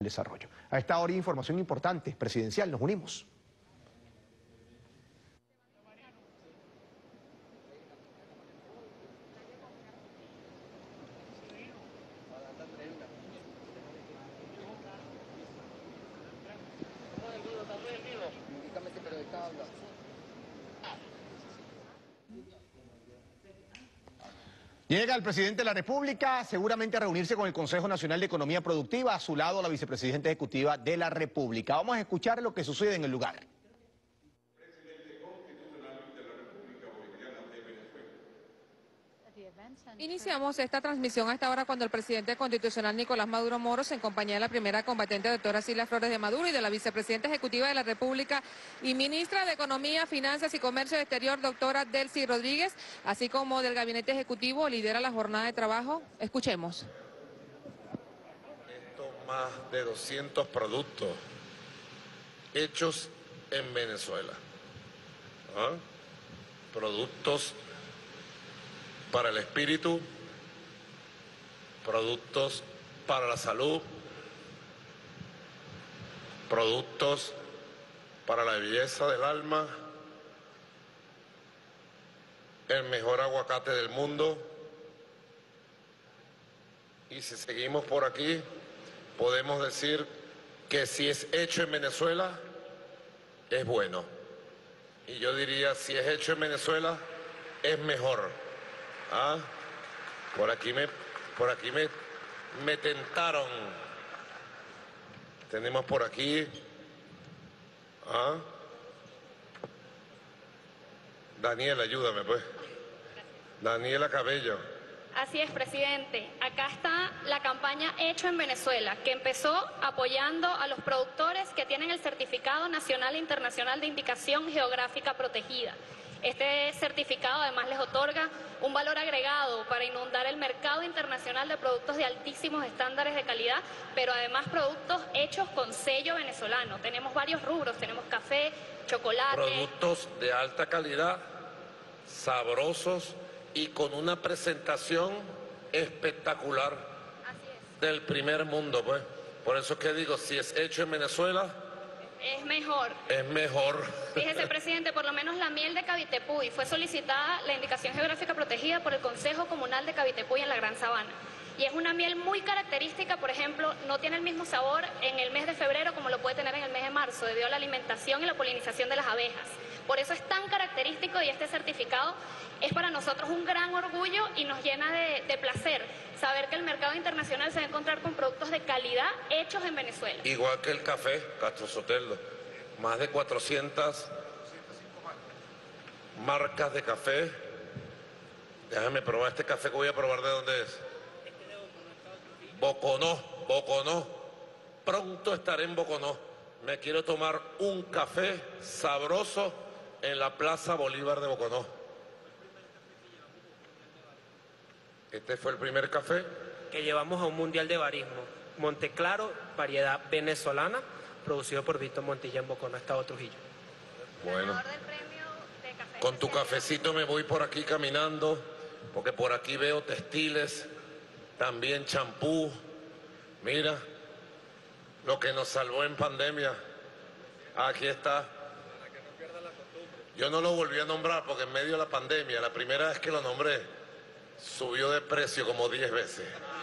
desarrollo. A esta hora información importante, presidencial, nos unimos. Llega el presidente de la República, seguramente a reunirse con el Consejo Nacional de Economía Productiva, a su lado la vicepresidenta ejecutiva de la República. Vamos a escuchar lo que sucede en el lugar. Iniciamos esta transmisión a esta hora cuando el presidente constitucional Nicolás Maduro Moros, en compañía de la primera combatente doctora Cilia Flores de Maduro y de la vicepresidenta ejecutiva de la República y ministra de Economía, Finanzas y Comercio Exterior, doctora Delcy Rodríguez, así como del gabinete ejecutivo, lidera la jornada de trabajo. Escuchemos. Estos más de 200 productos hechos en Venezuela. Productos para el espíritu, productos para la salud, productos para la belleza del alma, el mejor aguacate del mundo. Y si seguimos por aquí, podemos decir que si es hecho en Venezuela, es bueno. Y yo diría, si es hecho en Venezuela, es mejor. Por aquí me tentaron. Tenemos por aquí Daniela, ayúdame pues. Daniela Cabello. Así es, presidente. Acá está la campaña Hecho en Venezuela, que empezó apoyando a los productores que tienen el Certificado Nacional e Internacional de Indicación Geográfica Protegida. Este certificado además les otorga un valor agregado para inundar el mercado internacional de productos de altísimos estándares de calidad, pero además productos hechos con sello venezolano. Tenemos varios rubros, tenemos café, chocolate. Productos de alta calidad, sabrosos y con una presentación espectacular. Así es. Del primer mundo, pues. Por eso es que digo, si es hecho en Venezuela, es mejor. Es mejor. Fíjese, presidente, por lo menos la miel de Cavitepuy fue solicitada la indicación geográfica protegida por el Consejo Comunal de Cavitepuy en la Gran Sabana. Y es una miel muy característica, por ejemplo, no tiene el mismo sabor en el mes de febrero como lo puede tener en el mes de marzo, debido a la alimentación y la polinización de las abejas. Por eso es tan característico y este certificado es para nosotros un gran orgullo y nos llena de placer saber que el mercado internacional se va a encontrar con productos de calidad hechos en Venezuela. Igual que el café, Castro Sotelo, más de 400 marcas de café. Déjame probar este café que voy a probar. ¿De dónde es? Boconó, Boconó. Pronto estaré en Boconó. Me quiero tomar un café sabroso en la Plaza Bolívar de Boconó. Este fue el primer café que llevamos a un mundial de barismo. Monteclaro, variedad venezolana, producido por Víctor Montilla en Boconó, Estado Trujillo. Bueno, Ganador del premio de café con tu cafecito me voy por aquí caminando, porque por aquí veo textiles, también champú. Mira, lo que nos salvó en pandemia. Aquí está. Yo no lo volví a nombrar porque en medio de la pandemia, la primera vez que lo nombré, subió de precio como 10 veces.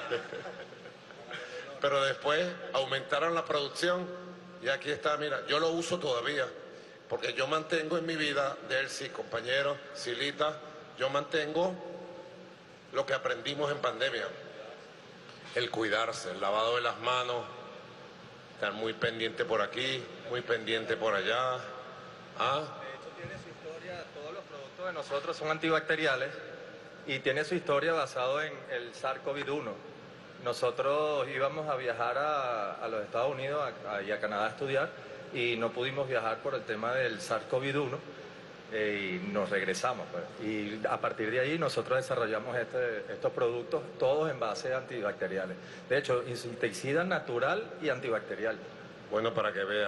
Pero después aumentaron la producción y aquí está, mira, yo lo uso todavía, porque yo mantengo en mi vida, Delcy, compañero, Silita, yo mantengo lo que aprendimos en pandemia. El cuidarse, el lavado de las manos, estar muy pendiente por aquí, muy pendiente por allá. De hecho tiene su historia, todos los productos de nosotros son antibacteriales y tiene su historia basado en el SARS-CoV-1. Nosotros íbamos a viajar a los Estados Unidos y a Canadá a estudiar y no pudimos viajar por el tema del SARS-CoV-1 y nos regresamos. Pues. Y a partir de ahí nosotros desarrollamos estos productos todos en base antibacteriales. De hecho, insecticida natural y antibacterial. Bueno, para que vea.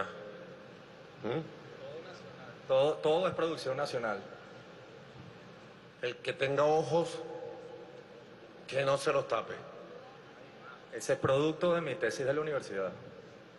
Todo es producción nacional. El que tenga ojos, que no se los tape. Ese es producto de mi tesis de la universidad.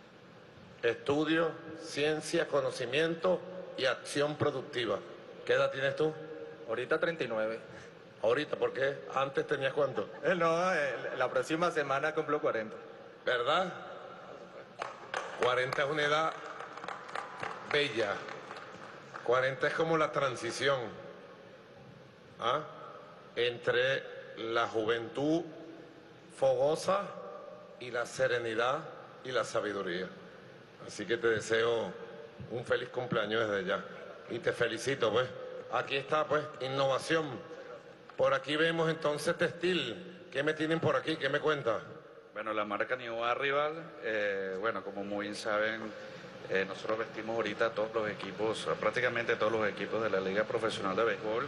estudio, ciencia, conocimiento y acción productiva. ¿Qué edad tienes tú? Ahorita 39. Ahorita, ¿por qué? Antes tenías cuánto, La próxima semana cumplo 40. ¿verdad? 40 es una edad bella. 40 es como la transición, ¿ah?, entre la juventud fogosa y la serenidad y la sabiduría. Así que te deseo un feliz cumpleaños desde ya. Y te felicito, pues. Aquí está, pues, innovación. Por aquí vemos entonces textil. ¿Qué me tienen por aquí? ¿Qué me cuenta? Bueno, la marca New Arrival, bueno, como muy bien saben, nosotros vestimos ahorita todos los equipos, prácticamente todos los equipos de la Liga Profesional de Béisbol.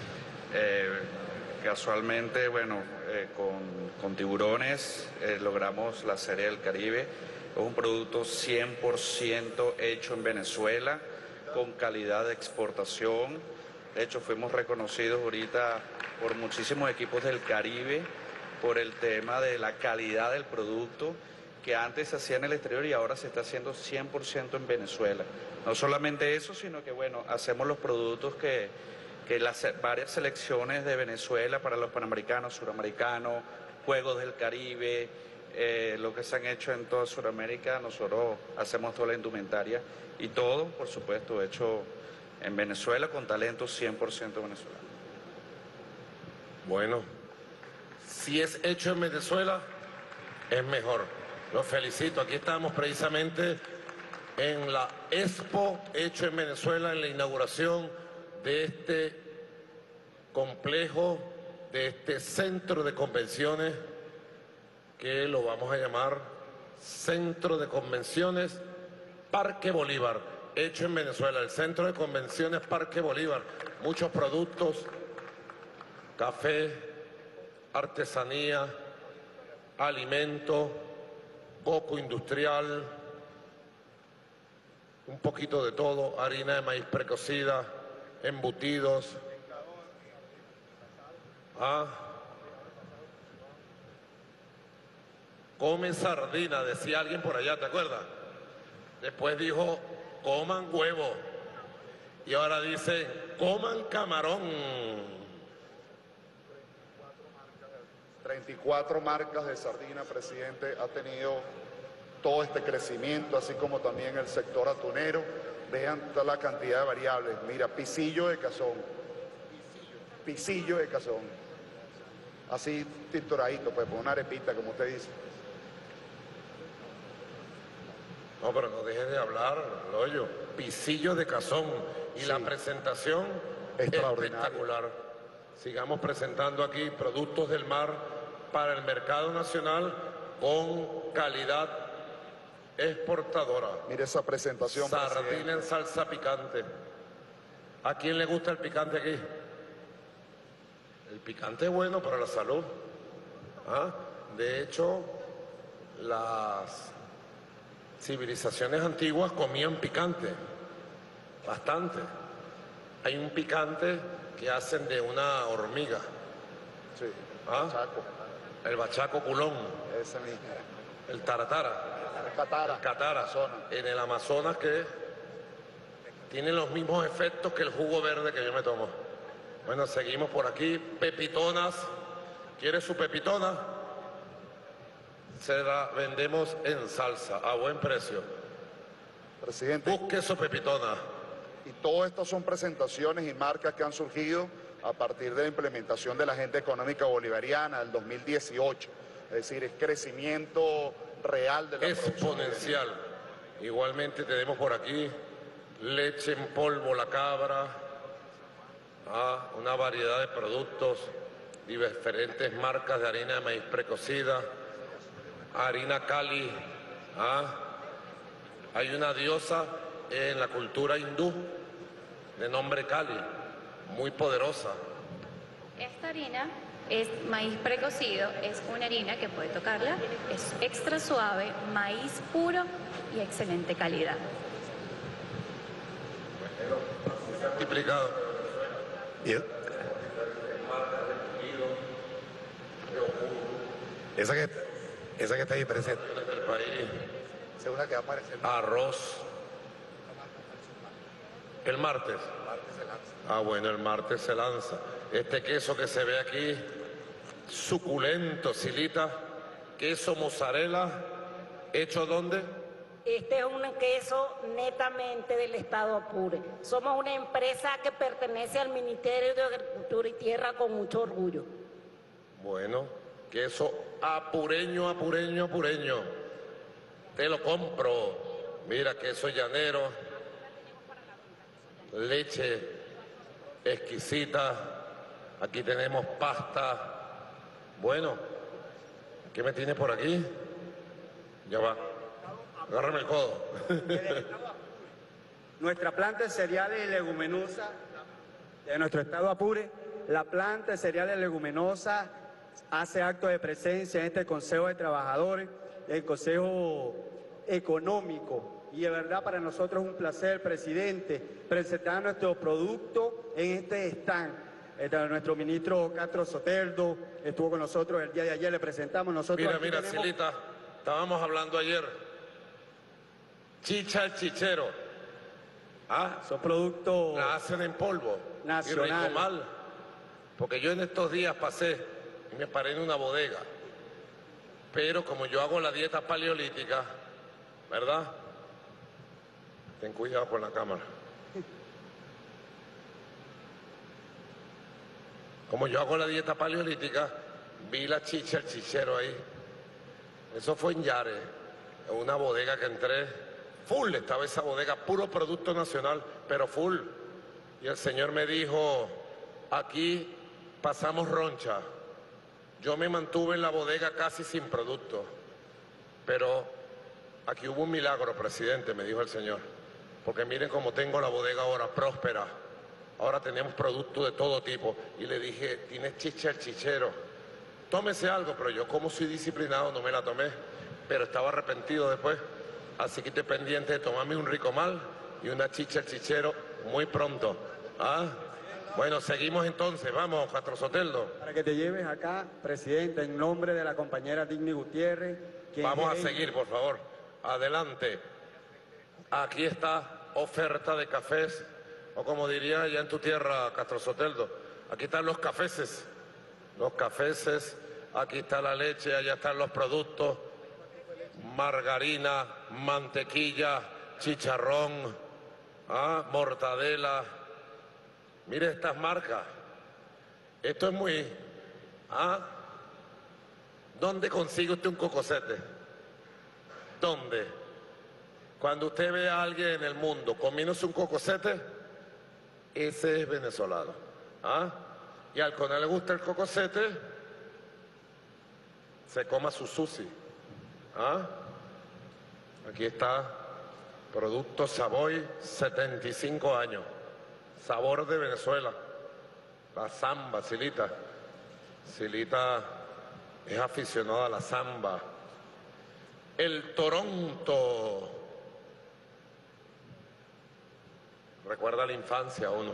Casualmente, bueno, con Tiburones logramos la Serie del Caribe. Es un producto 100% hecho en Venezuela, con calidad de exportación. De hecho, fuimos reconocidos ahorita por muchísimos equipos del Caribe por el tema de la calidad del producto, que antes se hacía en el exterior y ahora se está haciendo 100% en Venezuela. No solamente eso, sino que, bueno, hacemos los productos que las varias selecciones de Venezuela para los panamericanos, suramericanos, Juegos del Caribe, lo que se han hecho en toda Sudamérica, nosotros hacemos toda la indumentaria y todo, por supuesto, hecho en Venezuela con talento 100% venezolano. Bueno, si es hecho en Venezuela, es mejor. Los felicito. Aquí estamos precisamente en la Expo hecho en Venezuela, en la inauguración de este complejo, de este centro de convenciones, que lo vamos a llamar Centro de Convenciones Parque Bolívar, hecho en Venezuela, el Centro de Convenciones Parque Bolívar. Muchos productos, café, artesanía, alimento, coco industrial, un poquito de todo, harina de maíz precocida, embutidos. Comen sardina, decía alguien por allá, ¿te acuerdas? Después dijo, coman huevo. Y ahora dice, coman camarón. 34 marcas de sardina, presidente, ha tenido todo este crecimiento, así como también el sector atunero. Vean toda la cantidad de variables. Mira, pisillo de cazón. Pisillo de cazón. Así tintoradito, pues, con una arepita, como usted dice. No, pero no dejes de hablar, Loyo. Pisillo de cazón. Y sí, la presentación espectacular. Sigamos presentando aquí productos del mar para el mercado nacional con calidad exportadora. Mire esa presentación, sardina presidente. En salsa picante. ¿A quién le gusta el picante aquí? El picante es bueno para la salud. De hecho, las civilizaciones antiguas comían picante, bastante. Hay un picante que hacen de una hormiga. Sí, bachaco. El bachaco culón. Ese mismo. El taratara. El catara. En el Amazonas, que tiene los mismos efectos que el jugo verde que yo me tomo. Bueno, seguimos por aquí. Pepitonas. ¿Quiere su pepitona? Se la vendemos en salsa, a buen precio. Presidente. Busque su pepitona. Y todas estas son presentaciones y marcas que han surgido a partir de la implementación de la Agenda Económica Bolivariana del 2018. Es decir, es crecimiento real de la exponencial. Igualmente tenemos por aquí leche en polvo La Cabra, una variedad de productos, diferentes marcas de harina de maíz precocida, harina Cali. Hay una diosa en la cultura hindú de nombre Kali, muy poderosa. Esta harina es maíz precocido, es una harina que puede tocarla, es extra suave, maíz puro y excelente calidad. Multiplicado. Bien. Esa que está ahí presente. El país Segunda que va a aparecer. Arroz. El martes. El martes se lanza. Ah, bueno, el martes se lanza. Este queso que se ve aquí, suculento, Silita, queso mozzarella, ¿hecho dónde? Este es un queso netamente del estado Apure. Somos una empresa que pertenece al Ministerio de Agricultura y Tierra con mucho orgullo. Bueno, queso apureño, apureño, apureño. Te lo compro. Mira, queso llanero, leche exquisita. Aquí tenemos pasta. Bueno, ¿qué me tienes por aquí? Ya va. Agárrame el codo. Nuestra planta de cereales y leguminosas de nuestro estado Apure, la planta de cereales y leguminosas hace acto de presencia en este Consejo de Trabajadores, el Consejo Económico. Y de verdad para nosotros es un placer, presidente, presentar nuestro producto en este stand. Nuestro ministro Castro Soteldo estuvo con nosotros el día de ayer, le presentamos nosotros. Mira, Silita, estábamos hablando ayer. Chicha al chichero. Ah, son productos. La hacen en polvo. Nacional. Y rico mal. Porque yo en estos días pasé y me paré en una bodega. Pero como yo hago la dieta paleolítica, ¿verdad? Ten cuidado con la cámara. Como yo hago la dieta paleolítica, vi la chicha al chichero ahí. Eso fue en Yare, en una bodega que entré. Full estaba esa bodega, puro producto nacional, pero full. Y el señor me dijo, aquí pasamos roncha. Yo me mantuve en la bodega casi sin producto. Pero aquí hubo un milagro, presidente, me dijo el señor. Porque miren cómo tengo la bodega ahora, próspera. Ahora tenemos productos de todo tipo. Y le dije, ¿tienes chicha al chichero? Tómese algo, pero yo como soy disciplinado no me la tomé. Pero estaba arrepentido después. Así que estoy pendiente de tomarme un rico mal y una chicha al chichero muy pronto. ¿Ah? Bueno, seguimos entonces. Vamos, Castro Soteldo. Para que te lleves acá, presidente, en nombre de la compañera Digny Gutiérrez. Vamos a seguir, por favor. Adelante. Aquí está oferta de cafés, o como diría allá en tu tierra, Castro Soteldo, aquí están los cafeses. Los cafeses, aquí está la leche, allá están los productos. Margarina, mantequilla, chicharrón, mortadela. Mire estas marcas. Esto es muy... ¿Dónde consigue usted un cocosete? ¿Dónde? Cuando usted ve a alguien en el mundo comiéndose un cocosete, ese es venezolano. Y al que no le gusta el cocosete, se coma su sushi. Aquí está, producto Savoy, 75 años, sabor de Venezuela, la samba, Silita. Silita es aficionada a la samba. El Toronto, recuerda la infancia uno.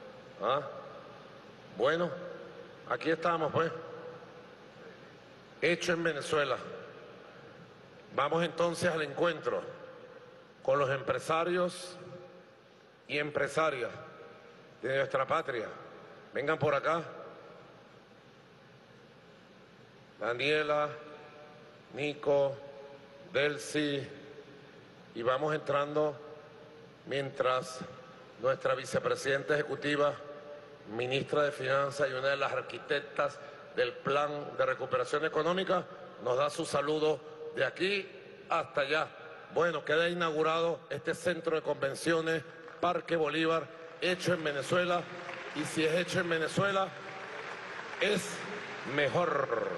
Bueno, aquí estamos pues, hecho en Venezuela. Vamos entonces al encuentro con los empresarios y empresarias de nuestra patria. Vengan por acá. Daniela, Nico, Delcy, y vamos entrando mientras nuestra vicepresidenta ejecutiva, ministra de Finanzas y una de las arquitectas del Plan de Recuperación Económica, nos da su saludo de aquí hasta allá. Bueno, queda inaugurado este centro de convenciones, Parque Bolívar, hecho en Venezuela, y si es hecho en Venezuela, es mejor.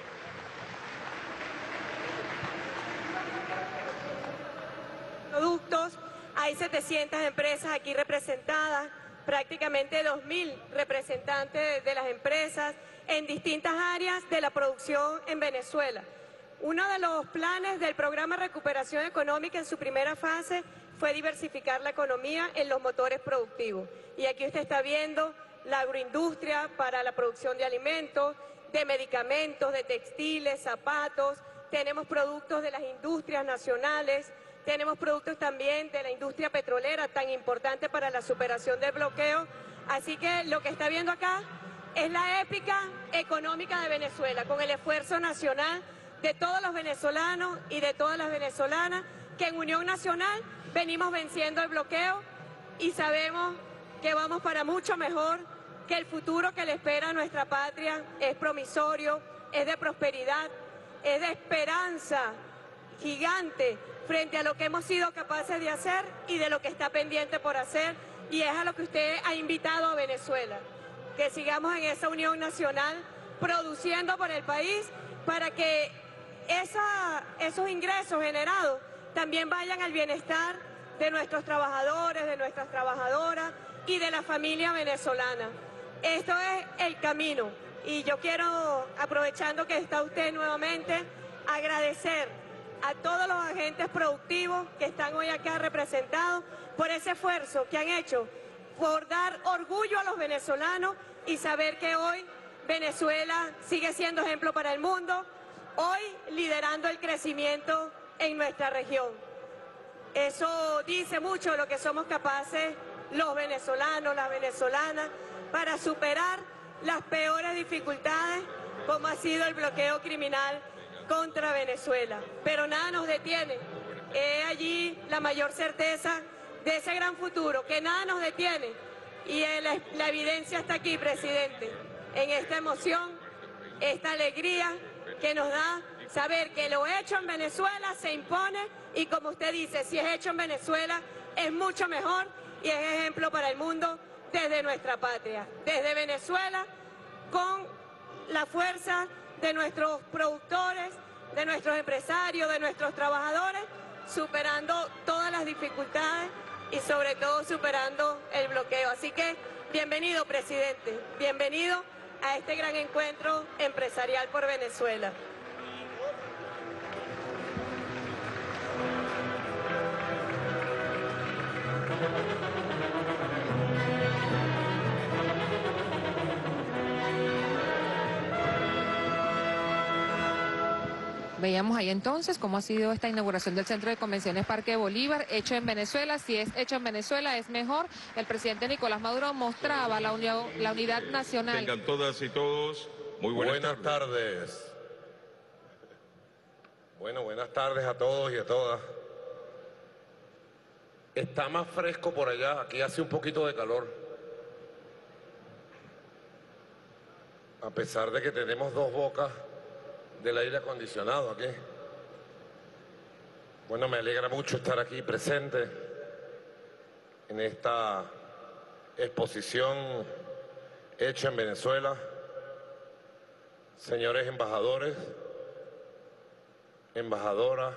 Productos, hay 700 empresas aquí representadas, prácticamente 2.000 representantes de las empresas en distintas áreas de la producción en Venezuela. Uno de los planes del programa de recuperación económica en su primera fase fue diversificar la economía en los motores productivos. Y aquí usted está viendo la agroindustria para la producción de alimentos, de medicamentos, de textiles, zapatos. Tenemos productos de las industrias nacionales, tenemos productos también de la industria petrolera, tan importante para la superación del bloqueo. Así que lo que está viendo acá es la épica económica de Venezuela, con el esfuerzo nacional de todos los venezolanos y de todas las venezolanas, que en Unión Nacional venimos venciendo el bloqueo y sabemos que vamos para mucho mejor, que el futuro que le espera a nuestra patria es promisorio, es de prosperidad, es de esperanza gigante frente a lo que hemos sido capaces de hacer y de lo que está pendiente por hacer, y es a lo que usted ha invitado a Venezuela, que sigamos en esa unión nacional produciendo por el país para que esos ingresos generados también vayan al bienestar de nuestros trabajadores, de nuestras trabajadoras y de la familia venezolana. Esto es el camino, y yo quiero, aprovechando que está usted nuevamente, agradecer a todos los agentes productivos que están hoy acá representados por ese esfuerzo que han hecho por dar orgullo a los venezolanos y saber que hoy Venezuela sigue siendo ejemplo para el mundo, hoy liderando el crecimiento en nuestra región. Eso dice mucho de lo que somos capaces los venezolanos, las venezolanas, para superar las peores dificultades como ha sido el bloqueo criminal contra Venezuela. Pero nada nos detiene. Es allí la mayor certeza de ese gran futuro, que nada nos detiene. Y la evidencia está aquí, presidente, en esta emoción, esta alegría que nos da saber que lo hecho en Venezuela se impone, y como usted dice, si es hecho en Venezuela es mucho mejor y es ejemplo para el mundo desde nuestra patria, desde Venezuela, con la fuerza de nuestros productores, de nuestros empresarios, de nuestros trabajadores, superando todas las dificultades y sobre todo superando el bloqueo. Así que bienvenido, presidente, bienvenido a este gran encuentro empresarial por Venezuela. Veíamos ahí entonces cómo ha sido esta inauguración del Centro de Convenciones Parque Bolívar, hecho en Venezuela. Si es hecho en Venezuela es mejor. El presidente Nicolás Maduro mostraba la unidad nacional. Tengan todas y todos muy buenas tardes. Bueno, buenas tardes a todos y a todas. Está más fresco por allá, aquí hace un poquito de calor. A pesar de que tenemos dos bocas del aire acondicionado aquí. Bueno, me alegra mucho estar aquí presente en esta exposición hecha en Venezuela. Señores embajadores, embajadoras,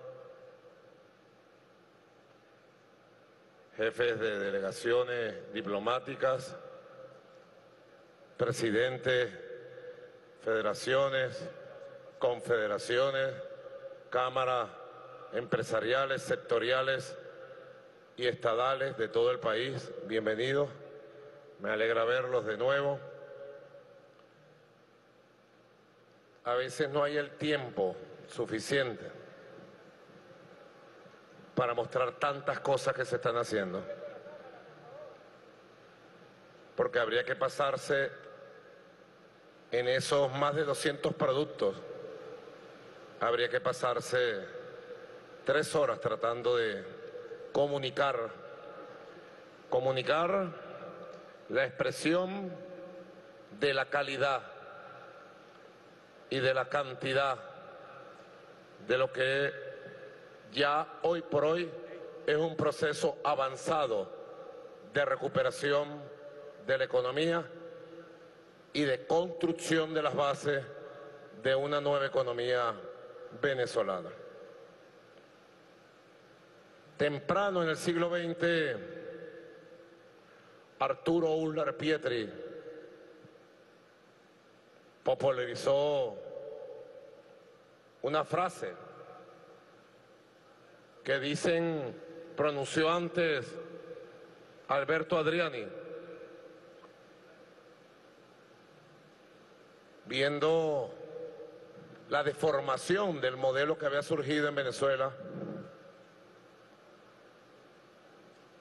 jefes de delegaciones diplomáticas, presidentes, federaciones, confederaciones, cámaras empresariales, sectoriales y estadales de todo el país, bienvenidos. Me alegra verlos de nuevo. A veces no hay el tiempo suficiente para mostrar tantas cosas que se están haciendo, porque habría que pasarse en esos más de 200 productos. Habría que pasarse 3 horas tratando de comunicar la expresión de la calidad y de la cantidad de lo que ya hoy por hoy es un proceso avanzado de recuperación de la economía y de construcción de las bases de una nueva economía venezolana. Temprano en el siglo XX, Arturo Uslar Pietri popularizó una frase que pronunció antes Alberto Adriani, viendo la deformación del modelo que había surgido en Venezuela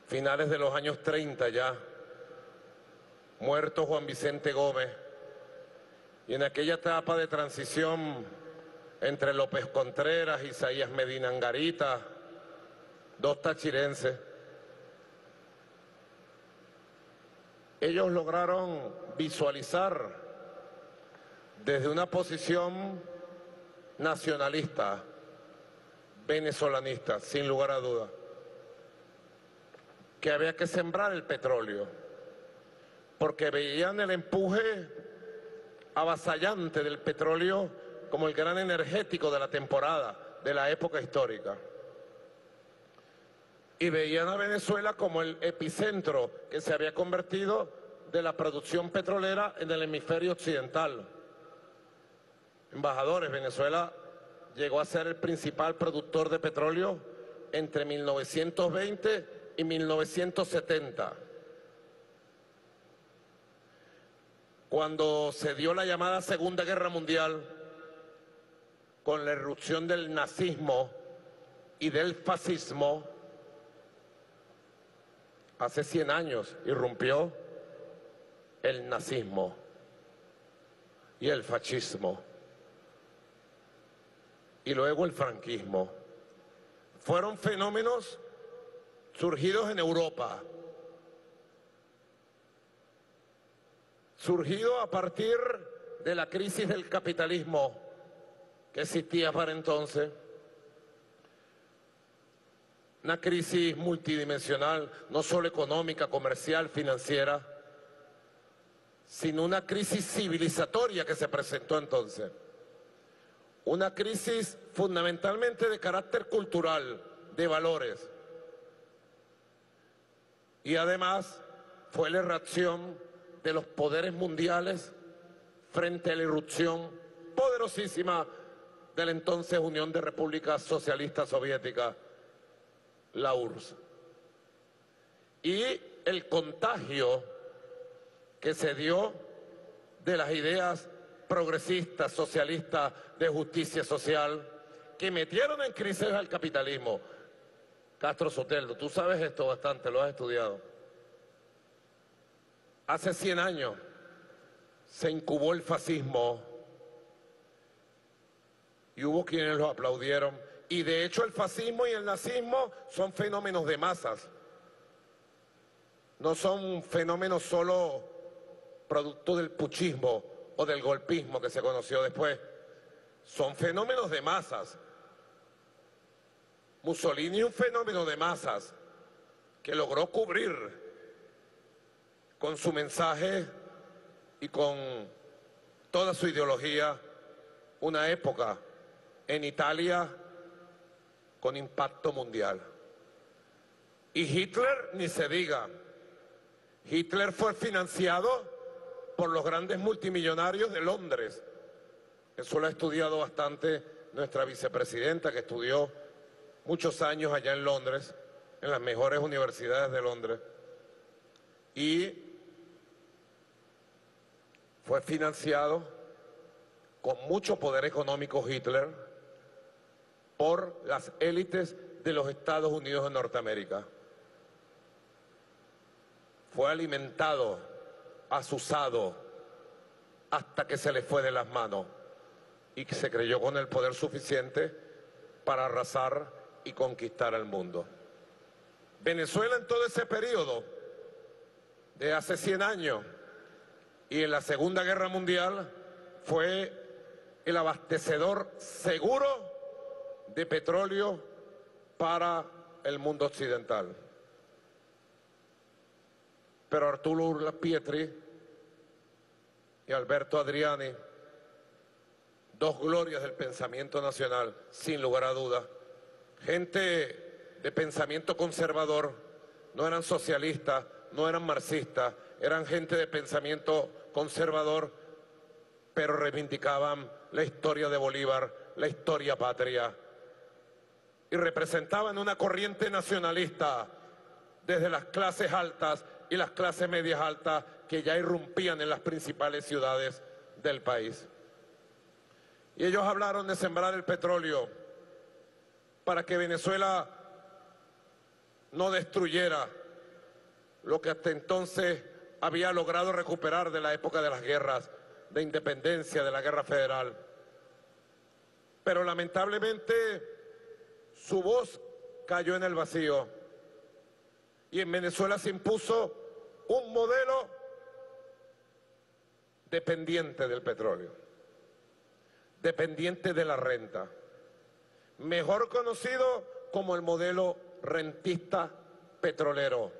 finales de los años 30 ya, muerto Juan Vicente Gómez, y en aquella etapa de transición entre López Contreras, Isaías Medina Angarita, dos tachirenses, ellos lograron visualizar desde una posición nacionalista, venezolanista, sin lugar a dudas, que había que sembrar el petróleo, porque veían el empuje avasallante del petróleo como el gran energético de la temporada, de la época histórica. Y veían a Venezuela como el epicentro que se había convertido de la producción petrolera en el hemisferio occidental. Embajadores, Venezuela llegó a ser el principal productor de petróleo entre 1920 y 1970. Cuando se dio la llamada Segunda Guerra Mundial, con la irrupción del nazismo y del fascismo, hace 100 años irrumpió el nazismo y el fascismo, y luego el franquismo. Fueron fenómenos surgidos en Europa, surgidos a partir de la crisis del capitalismo que existía para entonces, una crisis multidimensional, no solo económica, comercial, financiera, sino una crisis civilizatoria que se presentó entonces. Una crisis fundamentalmente de carácter cultural, de valores. Y además fue la reacción de los poderes mundiales frente a la irrupción poderosísima de la entonces Unión de Repúblicas Socialistas Soviéticas, la URSS. Y el contagio que se dio de las ideas progresistas, socialistas, de justicia social, que metieron en crisis al capitalismo. Castro Soteldo, tú sabes esto bastante, lo has estudiado. Hace 100 años se incubó el fascismo y hubo quienes lo aplaudieron. Y de hecho el fascismo y el nazismo son fenómenos de masas. No son fenómenos solo producto del puchismo o del golpismo que se conoció después. Son fenómenos de masas. Mussolini, un fenómeno de masas que logró cubrir con su mensaje y con toda su ideología una época en Italia con impacto mundial. Y Hitler, ni se diga. Hitler fue financiado por los grandes multimillonarios de Londres. Eso lo ha estudiado bastante nuestra vicepresidenta, que estudió muchos años allá en Londres, en las mejores universidades de Londres. Y fue financiado con mucho poder económico Hitler por las élites de los Estados Unidos de Norteamérica. Fue alimentado, azuzado, hasta que se le fue de las manos y que se creyó con el poder suficiente para arrasar y conquistar al mundo. Venezuela en todo ese periodo de hace 100 años y en la Segunda Guerra Mundial fue el abastecedor seguro de petróleo para el mundo occidental. Pero Arturo Urla Pietri y Alberto Adriani, dos glorias del pensamiento nacional, sin lugar a dudas, gente de pensamiento conservador, no eran socialistas, no eran marxistas, eran gente de pensamiento conservador, pero reivindicaban la historia de Bolívar, la historia patria, y representaban una corriente nacionalista desde las clases altas y las clases medias altas que ya irrumpían en las principales ciudades del país. Y ellos hablaron de sembrar el petróleo para que Venezuela no destruyera lo que hasta entonces había logrado recuperar de la época de las guerras de independencia, de la guerra federal. Pero lamentablemente su voz cayó en el vacío y en Venezuela se impuso un modelo dependiente del petróleo, dependiente de la renta, mejor conocido como el modelo rentista petrolero,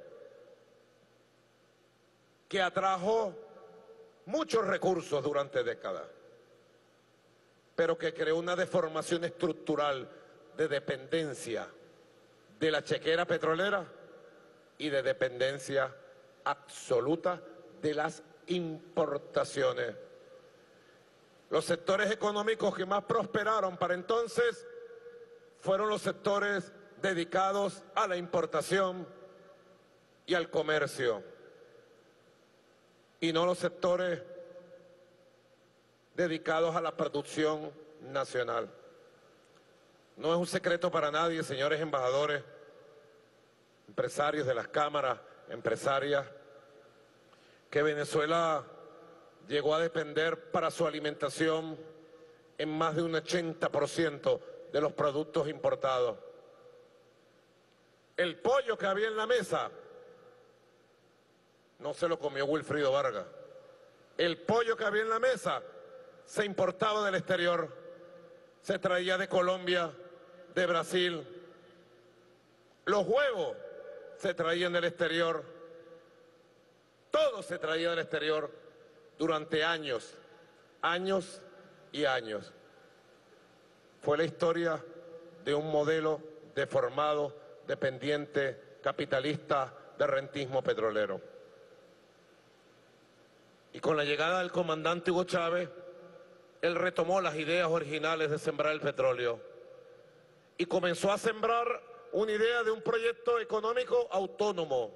que atrajo muchos recursos durante décadas, pero que creó una deformación estructural de dependencia de la chequera petrolera y de dependencia absoluta de las importaciones. Los sectores económicos que más prosperaron para entonces fueron los sectores dedicados a la importación y al comercio, y no los sectores dedicados a la producción nacional. No es un secreto para nadie, señores embajadores, empresarios de las cámaras empresarias, que Venezuela llegó a depender para su alimentación en más de un 80% de los productos importados. El pollo que había en la mesa no se lo comió Wilfrido Vargas. El pollo que había en la mesa se importaba del exterior, se traía de Colombia, de Brasil. Los huevos se traían del exterior. Todo se traía del exterior durante años, años y años. Fue la historia de un modelo deformado, dependiente, capitalista, de rentismo petrolero. Y con la llegada del comandante Hugo Chávez, él retomó las ideas originales de sembrar el petróleo y comenzó a sembrar una idea de un proyecto económico autónomo,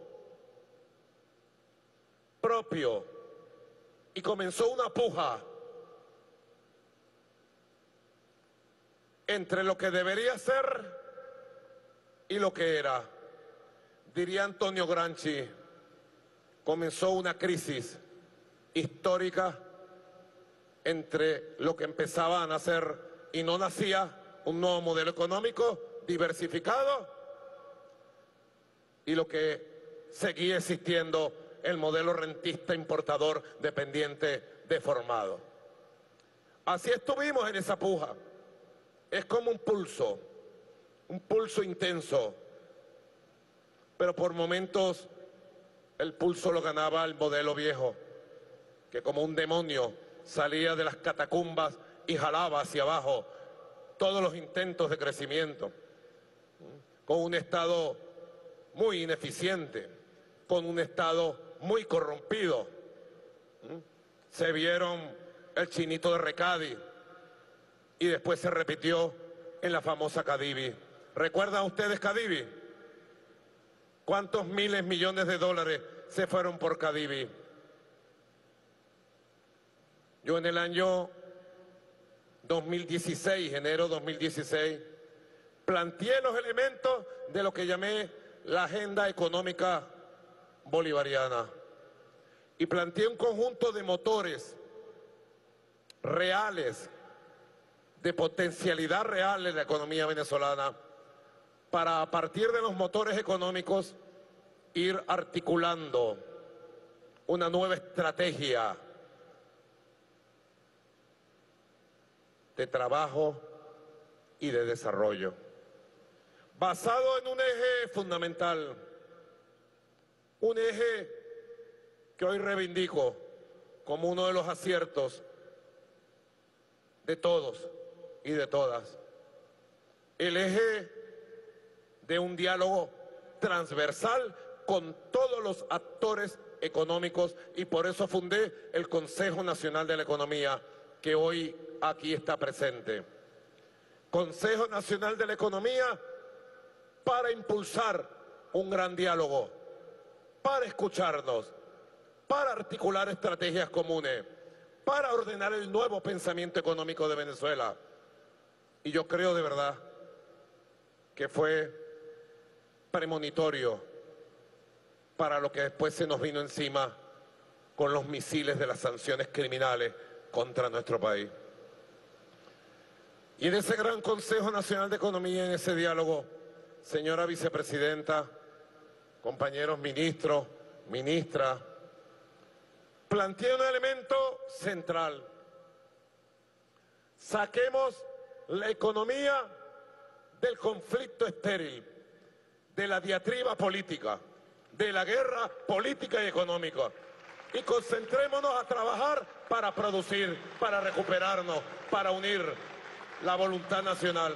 propio, y comenzó una puja entre lo que debería ser y lo que era. Diría Antonio Gramsci, comenzó una crisis histórica entre lo que empezaba a nacer y no nacía un nuevo modelo económico diversificado y lo que seguía existiendo el modelo rentista importador dependiente deformado. Así estuvimos en esa puja. Es como un pulso intenso, pero por momentos el pulso lo ganaba el modelo viejo, que como un demonio salía de las catacumbas y jalaba hacia abajo todos los intentos de crecimiento, con un Estado muy ineficiente, con un Estado muy corrompido. Se vieron el chinito de Recadi y después se repitió en la famosa Cadivi. ¿Recuerdan ustedes Cadivi? ¿Cuántos miles, millones de dólares se fueron por Cadivi? Yo en el año 2016, enero 2016, planteé los elementos de lo que llamé la agenda económica bolivariana y planteé un conjunto de motores reales, de potencialidad real en la economía venezolana, para a partir de los motores económicos ir articulando una nueva estrategia de trabajo y de desarrollo, basado en un eje fundamental, un eje que hoy reivindico como uno de los aciertos de todos y de todas, el eje de un diálogo transversal con todos los actores económicos, y por eso fundé el Consejo Nacional de la Economía, que hoy aquí está presente. Consejo Nacional de la Economía para impulsar un gran diálogo, para escucharnos, para articular estrategias comunes, para ordenar el nuevo pensamiento económico de Venezuela. Y yo creo de verdad que fue premonitorio para lo que después se nos vino encima con los misiles de las sanciones criminales contra nuestro país. Y en ese gran Consejo Nacional de Economía, en ese diálogo, señora vicepresidenta, compañeros ministros, ministras, planteé un elemento central. Saquemos la economía del conflicto estéril, de la diatriba política, de la guerra política y económica, y concentrémonos a trabajar para producir, para recuperarnos, para unir la voluntad nacional.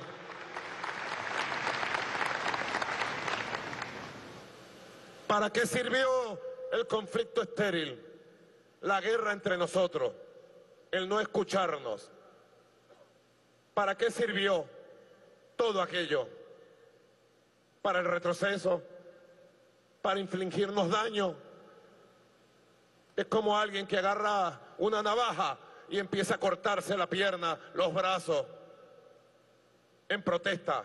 ¿Para qué sirvió el conflicto estéril? La guerra entre nosotros, el no escucharnos. ¿Para qué sirvió todo aquello? Para el retroceso, para infligirnos daño. Es como alguien que agarra una navaja y empieza a cortarse la pierna, los brazos, en protesta.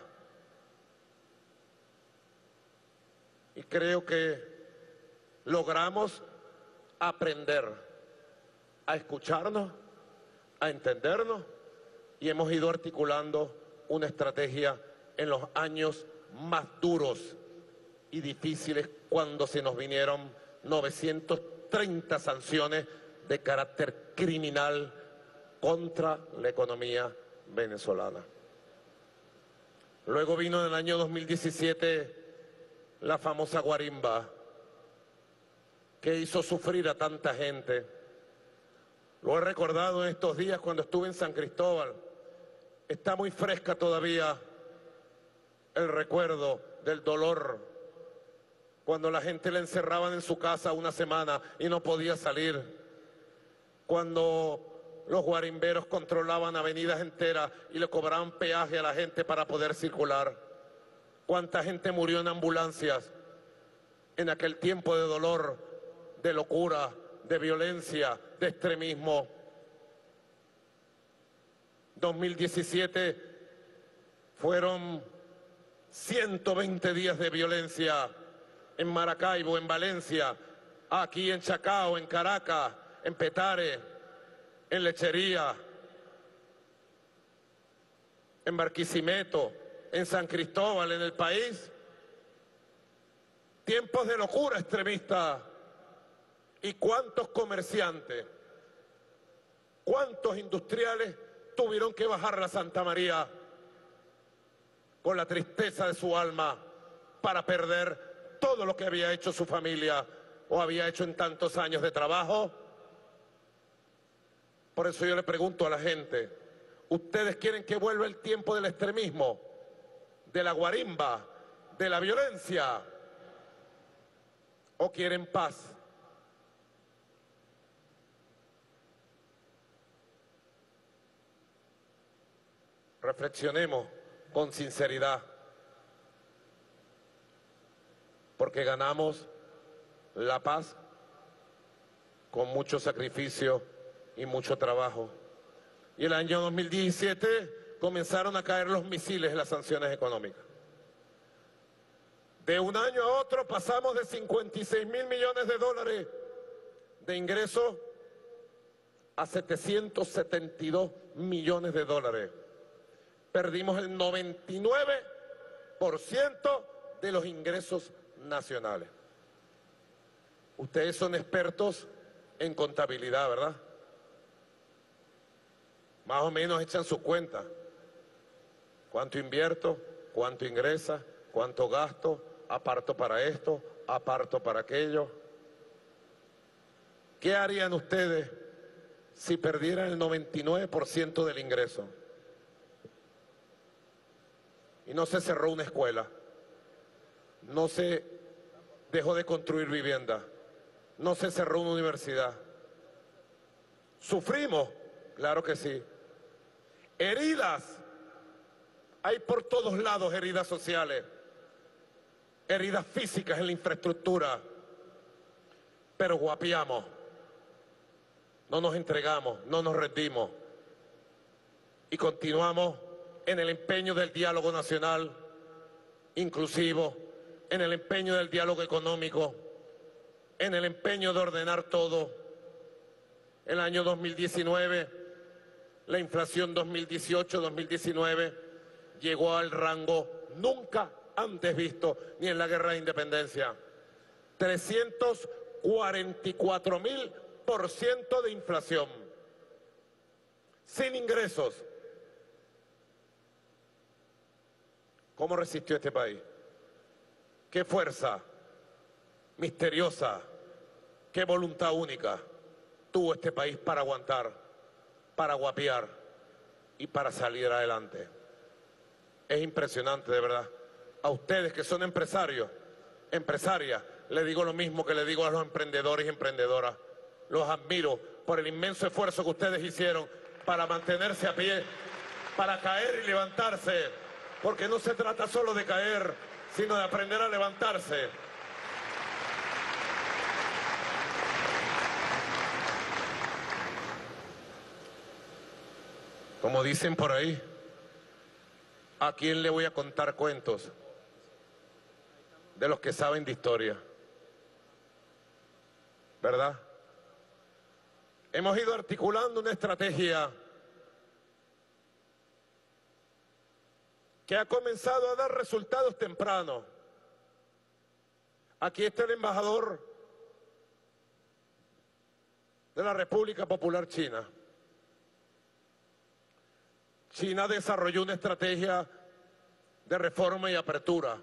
Y creo que logramos aprender a escucharnos, a entendernos, y hemos ido articulando una estrategia en los años más duros y difíciles, cuando se nos vinieron 930 sanciones de carácter criminal contra la economía venezolana. Luego vino en el año 2017 la famosa guarimba, que hizo sufrir a tanta gente. Lo he recordado en estos días cuando estuve en San Cristóbal. Está muy fresca todavía el recuerdo del dolor, cuando la gente la encerraban en su casa una semana y no podía salir, cuando los guarimberos controlaban avenidas enteras y le cobraban peaje a la gente para poder circular. Cuánta gente murió en ambulancias en aquel tiempo de dolor, de locura, de violencia, de extremismo. 2017 fueron 120 días de violencia en Maracaibo, en Valencia, aquí en Chacao, en Caracas, en Petare, en Lechería, en Barquisimeto, en San Cristóbal, en el país. Tiempos de locura extremista. ¿Y cuántos comerciantes, cuántos industriales tuvieron que bajar la Santa María con la tristeza de su alma para perder todo lo que había hecho su familia o había hecho en tantos años de trabajo? Por eso yo le pregunto a la gente, ¿ustedes quieren que vuelva el tiempo del extremismo, de la guarimba, de la violencia, o quieren paz? Reflexionemos con sinceridad, porque ganamos la paz con mucho sacrificio y mucho trabajo. Y el año 2017 comenzaron a caer los misiles de las sanciones económicas. De un año a otro pasamos de 56.000 millones de dólares de ingresos a 772 millones de dólares. Perdimos el 99% de los ingresos nacionales. Ustedes son expertos en contabilidad, ¿verdad? Más o menos echan sus cuentas. ¿Cuánto invierto? ¿Cuánto ingresa? ¿Cuánto gasto? ¿Aparto para esto? ¿Aparto para aquello? ¿Qué harían ustedes si perdieran el 99% del ingreso? Y no se cerró una escuela, no se dejó de construir vivienda, no se cerró una universidad. ¿Sufrimos? Claro que sí. Heridas, hay por todos lados heridas sociales, heridas físicas en la infraestructura, pero guapiamos, no nos entregamos, no nos rendimos y continuamos en el empeño del diálogo nacional inclusivo, en el empeño del diálogo económico, en el empeño de ordenar todo. El año 2019, la inflación 2018-2019 llegó al rango nunca antes visto, ni en la Guerra de Independencia. 344.000% de inflación. Sin ingresos. ¿Cómo resistió este país? ¿Qué fuerza misteriosa, qué voluntad única tuvo este país para aguantar, para guapear y para salir adelante? Es impresionante, de verdad. A ustedes que son empresarios, empresarias, les digo lo mismo que le digo a los emprendedores y emprendedoras. Los admiro por el inmenso esfuerzo que ustedes hicieron para mantenerse a pie, para caer y levantarse, porque no se trata solo de caer, sino de aprender a levantarse. Como dicen por ahí, ¿a quién le voy a contar cuentos? De los que saben de historia, ¿verdad? Hemos ido articulando una estrategia que ha comenzado a dar resultados tempranos. Aquí está el embajador de la República Popular China. China desarrolló una estrategia de reforma y apertura.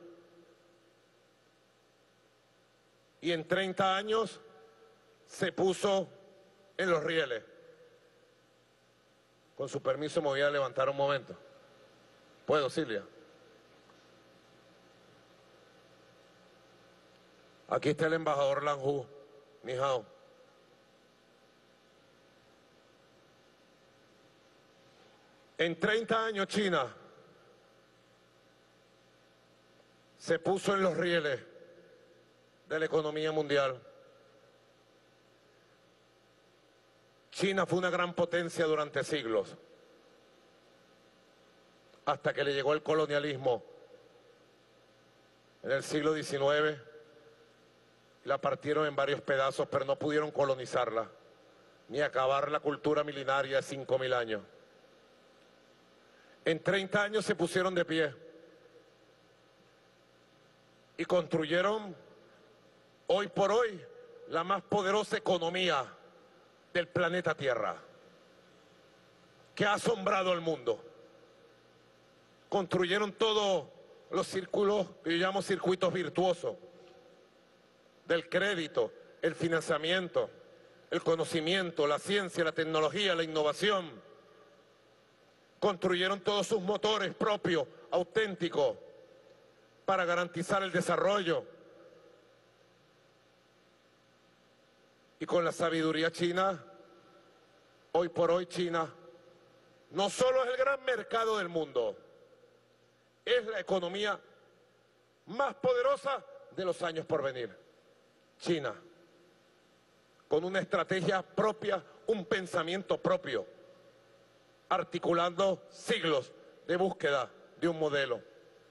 Y en 30 años se puso en los rieles. Con su permiso me voy a levantar un momento. ¿Puedo, Silvia? Aquí está el embajador Lan Hu. Ni hao. En 30 años China se puso en los rieles de la economía mundial. China fue una gran potencia durante siglos, hasta que le llegó el colonialismo en el siglo XIX. La partieron en varios pedazos, pero no pudieron colonizarla, ni acabar la cultura milenaria de 5.000 años. En 30 años se pusieron de pie y construyeron hoy por hoy la más poderosa economía del planeta Tierra, que ha asombrado al mundo. Construyeron todos los círculos que yo llamo circuitos virtuosos, del crédito, el financiamiento, el conocimiento, la ciencia, la tecnología, la innovación. Construyeron todos sus motores propios, auténticos, para garantizar el desarrollo. Y con la sabiduría china, hoy por hoy China no solo es el gran mercado del mundo, es la economía más poderosa de los años por venir. China, con una estrategia propia, un pensamiento propio, articulando siglos de búsqueda de un modelo.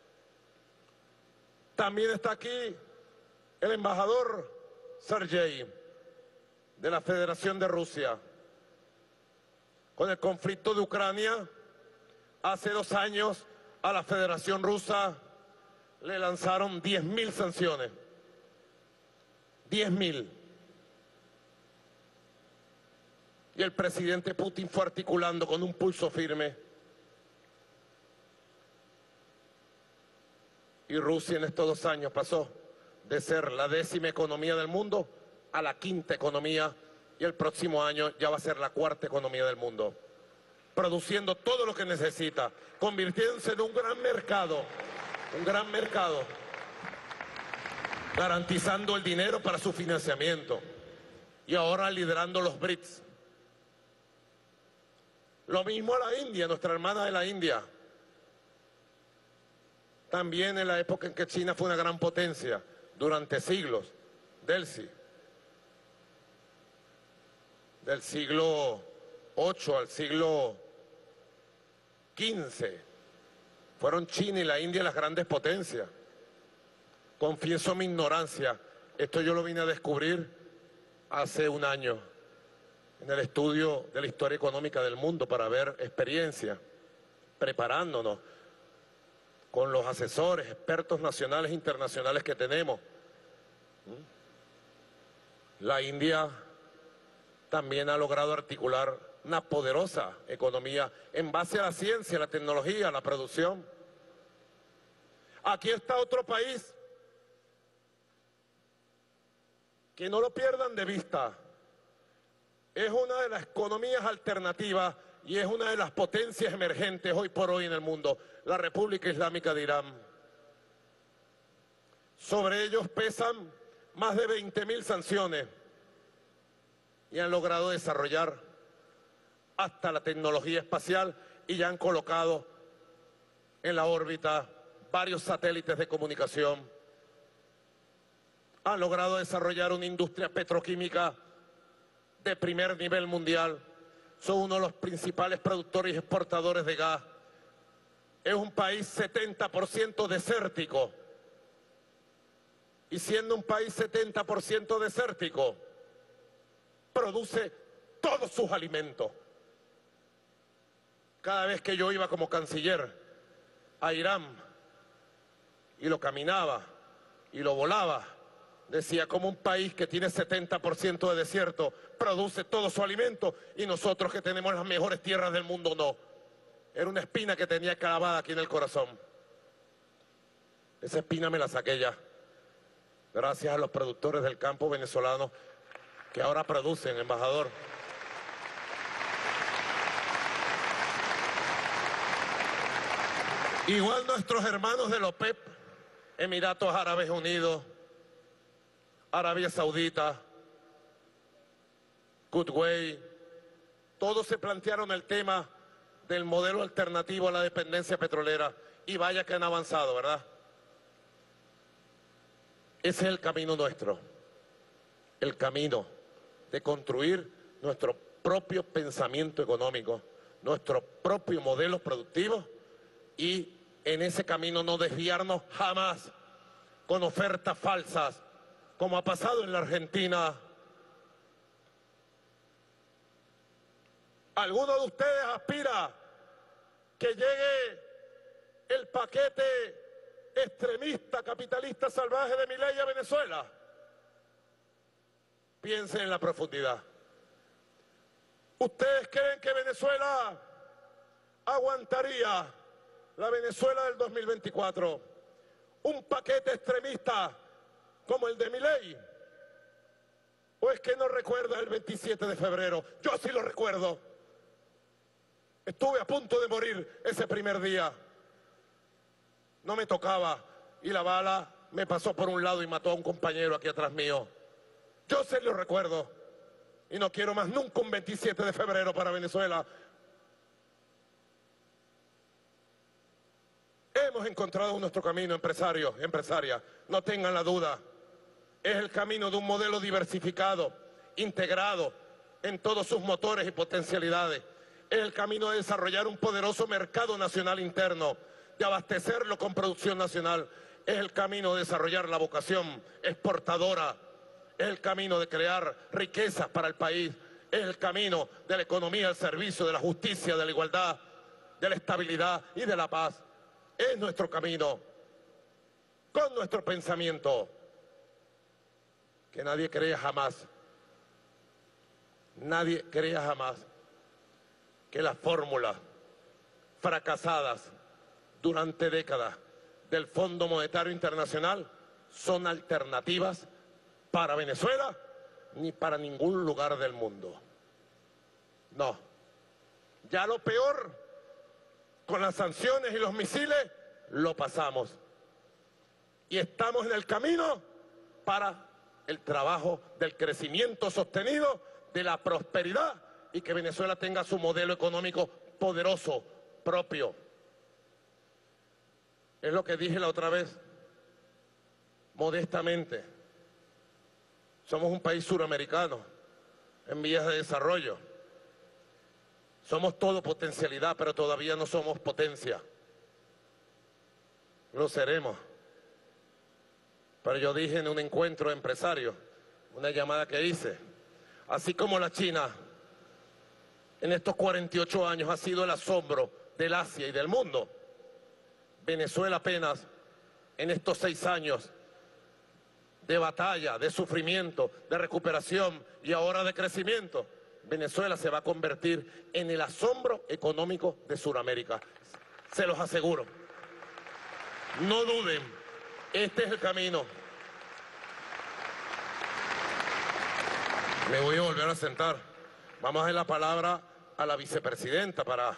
También está aquí el embajador Sergei, de la Federación de Rusia. Con el conflicto de Ucrania, hace 2 años a la Federación Rusa le lanzaron 10.000 sanciones. 10.000. Y el presidente Putin fue articulando con un pulso firme. Y Rusia en estos 2 años pasó de ser la 10ª economía del mundo a la 5ª economía, y el próximo año ya va a ser la 4ª economía del mundo, produciendo todo lo que necesita, convirtiéndose en un gran mercado, garantizando el dinero para su financiamiento, y ahora liderando los BRICS. Lo mismo a la India, nuestra hermana de la India. También en la época en que China fue una gran potencia, durante siglos, del siglo VIII al siglo XV, fueron China y la India las grandes potencias. Confieso mi ignorancia, esto yo lo vine a descubrir hace un año en el estudio de la historia económica del mundo para ver experiencia, preparándonos con los asesores, expertos nacionales e internacionales que tenemos. La India también ha logrado articular una poderosa economía en base a la ciencia, la tecnología, la producción. Aquí está otro país que no lo pierdan de vista. Es una de las economías alternativas y es una de las potencias emergentes hoy por hoy en el mundo, la República Islámica de Irán. Sobre ellos pesan más de 20.000 sanciones y han logrado desarrollar hasta la tecnología espacial y ya han colocado en la órbita varios satélites de comunicación. Han logrado desarrollar una industria petroquímica de primer nivel mundial. Son uno de los principales productores y exportadores de gas. Es un país 70% desértico. Y siendo un país 70% desértico, produce todos sus alimentos. Cada vez que yo iba como canciller a Irán y lo caminaba y lo volaba, decía, como un país que tiene 70% de desierto produce todo su alimento y nosotros que tenemos las mejores tierras del mundo no. Era una espina que tenía clavada aquí en el corazón. Esa espina me la saqué ya, gracias a los productores del campo venezolano que ahora producen, embajador. Igual nuestros hermanos de la OPEP, Emiratos Árabes Unidos, Arabia Saudita, Kuwait, todos se plantearon el tema del modelo alternativo a la dependencia petrolera y vaya que han avanzado, ¿verdad? Ese es el camino nuestro, el camino de construir nuestro propio pensamiento económico, nuestro propio modelo productivo y en ese camino no desviarnos jamás con ofertas falsas, como ha pasado en la Argentina. ¿Alguno de ustedes aspira que llegue el paquete extremista, capitalista, salvaje de Milei a Venezuela? Piensen en la profundidad. ¿Ustedes creen que Venezuela aguantaría, la Venezuela del 2024, un paquete extremista como el de Milei? ¿O es que no recuerda el 27 de febrero? Yo sí lo recuerdo. Estuve a punto de morir ese primer día. No me tocaba y la bala me pasó por un lado y mató a un compañero aquí atrás mío. Yo sí lo recuerdo y no quiero más nunca un 27 de febrero para Venezuela. Hemos encontrado nuestro camino, empresarios, empresarias, no tengan la duda. Es el camino de un modelo diversificado, integrado en todos sus motores y potencialidades. Es el camino de desarrollar un poderoso mercado nacional interno, de abastecerlo con producción nacional. Es el camino de desarrollar la vocación exportadora. Es el camino de crear riquezas para el país. Es el camino de la economía al servicio de la justicia, de la igualdad, de la estabilidad y de la paz. Es nuestro camino, con nuestro pensamiento. Que nadie crea jamás que las fórmulas fracasadas durante décadas del Fondo Monetario Internacional son alternativas para Venezuela ni para ningún lugar del mundo. No. Ya lo peor, con las sanciones y los misiles, lo pasamos. Y estamos en el camino para el trabajo del crecimiento sostenido, de la prosperidad y que Venezuela tenga su modelo económico poderoso, propio. Es lo que dije la otra vez, modestamente. Somos un país suramericano, en vías de desarrollo. Somos todo potencialidad, pero todavía no somos potencia. Lo seremos. Pero yo dije en un encuentro de empresarios, una llamada que hice, Así como la China en estos 48 años ha sido el asombro del Asia y del mundo, Venezuela apenas en estos 6 años de batalla, de sufrimiento, de recuperación y ahora de crecimiento, Venezuela se va a convertir en el asombro económico de Sudamérica. Se los aseguro. No duden, este es el camino. Me voy a volver a sentar. Vamos a dar la palabra a la vicepresidenta para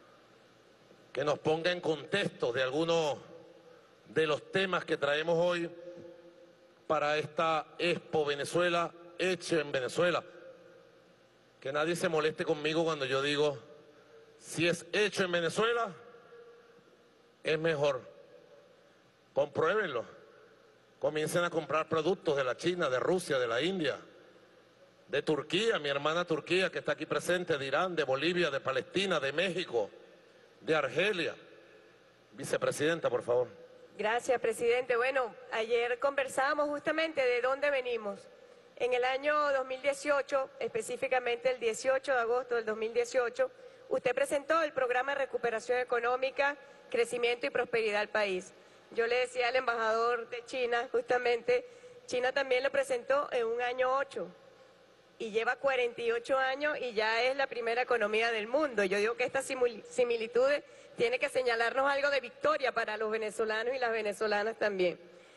que nos ponga en contexto de algunos de los temas que traemos hoy para esta Expo Venezuela, hecha en Venezuela. Que nadie se moleste conmigo cuando yo digo, si es hecho en Venezuela, es mejor. Compruébenlo. Comiencen a comprar productos de la China, de Rusia, de la India, de Turquía, mi hermana Turquía que está aquí presente, de Irán, de Bolivia, de Palestina, de México, de Argelia. Vicepresidenta, por favor. Gracias, presidente. Bueno, ayer conversábamos justamente de dónde venimos. En el año 2018, específicamente el 18 de agosto del 2018, usted presentó el programa de recuperación económica, crecimiento y prosperidad al país. Yo le decía al embajador de China, justamente, China también lo presentó en un año 8 y lleva 48 años y ya es la primera economía del mundo. Yo digo que estas similitudes tienen que señalarnos algo de victoria para los venezolanos y las venezolanas también.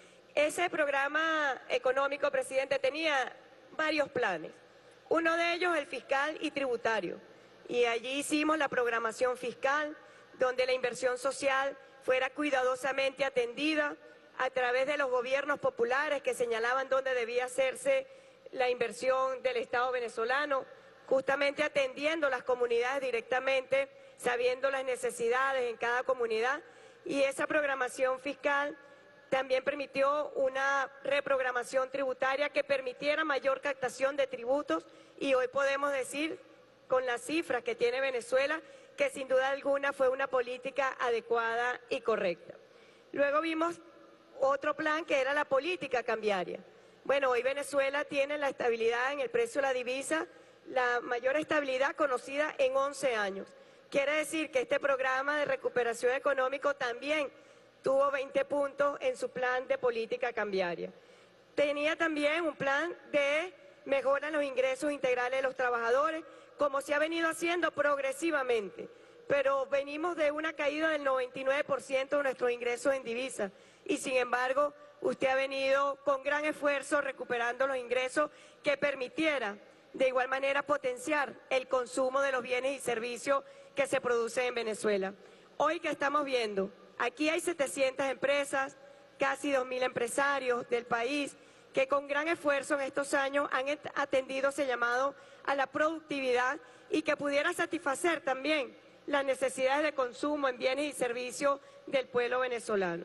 Ese programa económico, presidente, tenía varios planes. Uno de ellos, el fiscal y tributario. Y allí hicimos la programación fiscal, donde la inversión social fuera cuidadosamente atendida a través de los gobiernos populares que señalaban dónde debía hacerse la inversión del Estado venezolano, justamente atendiendo las comunidades directamente, sabiendo las necesidades en cada comunidad. Y esa programación fiscal también permitió una reprogramación tributaria que permitiera mayor captación de tributos y hoy podemos decir, con las cifras que tiene Venezuela, que sin duda alguna fue una política adecuada y correcta. Luego vimos otro plan que era la política cambiaria. Bueno, hoy Venezuela tiene la estabilidad en el precio de la divisa, la mayor estabilidad conocida en 11 años. Quiere decir que este programa de recuperación económico también tuvo 20 puntos en su plan de política cambiaria. Tenía también un plan de mejora en los ingresos integrales de los trabajadores, como se ha venido haciendo progresivamente, pero venimos de una caída del 99% de nuestros ingresos en divisas y sin embargo usted ha venido con gran esfuerzo recuperando los ingresos que permitiera de igual manera potenciar el consumo de los bienes y servicios que se producen en Venezuela. Hoy que estamos viendo, aquí hay 700 empresas, casi 2.000 empresarios del país que con gran esfuerzo en estos años han atendido ese llamado a la productividad y que pudiera satisfacer también las necesidades de consumo en bienes y servicios del pueblo venezolano.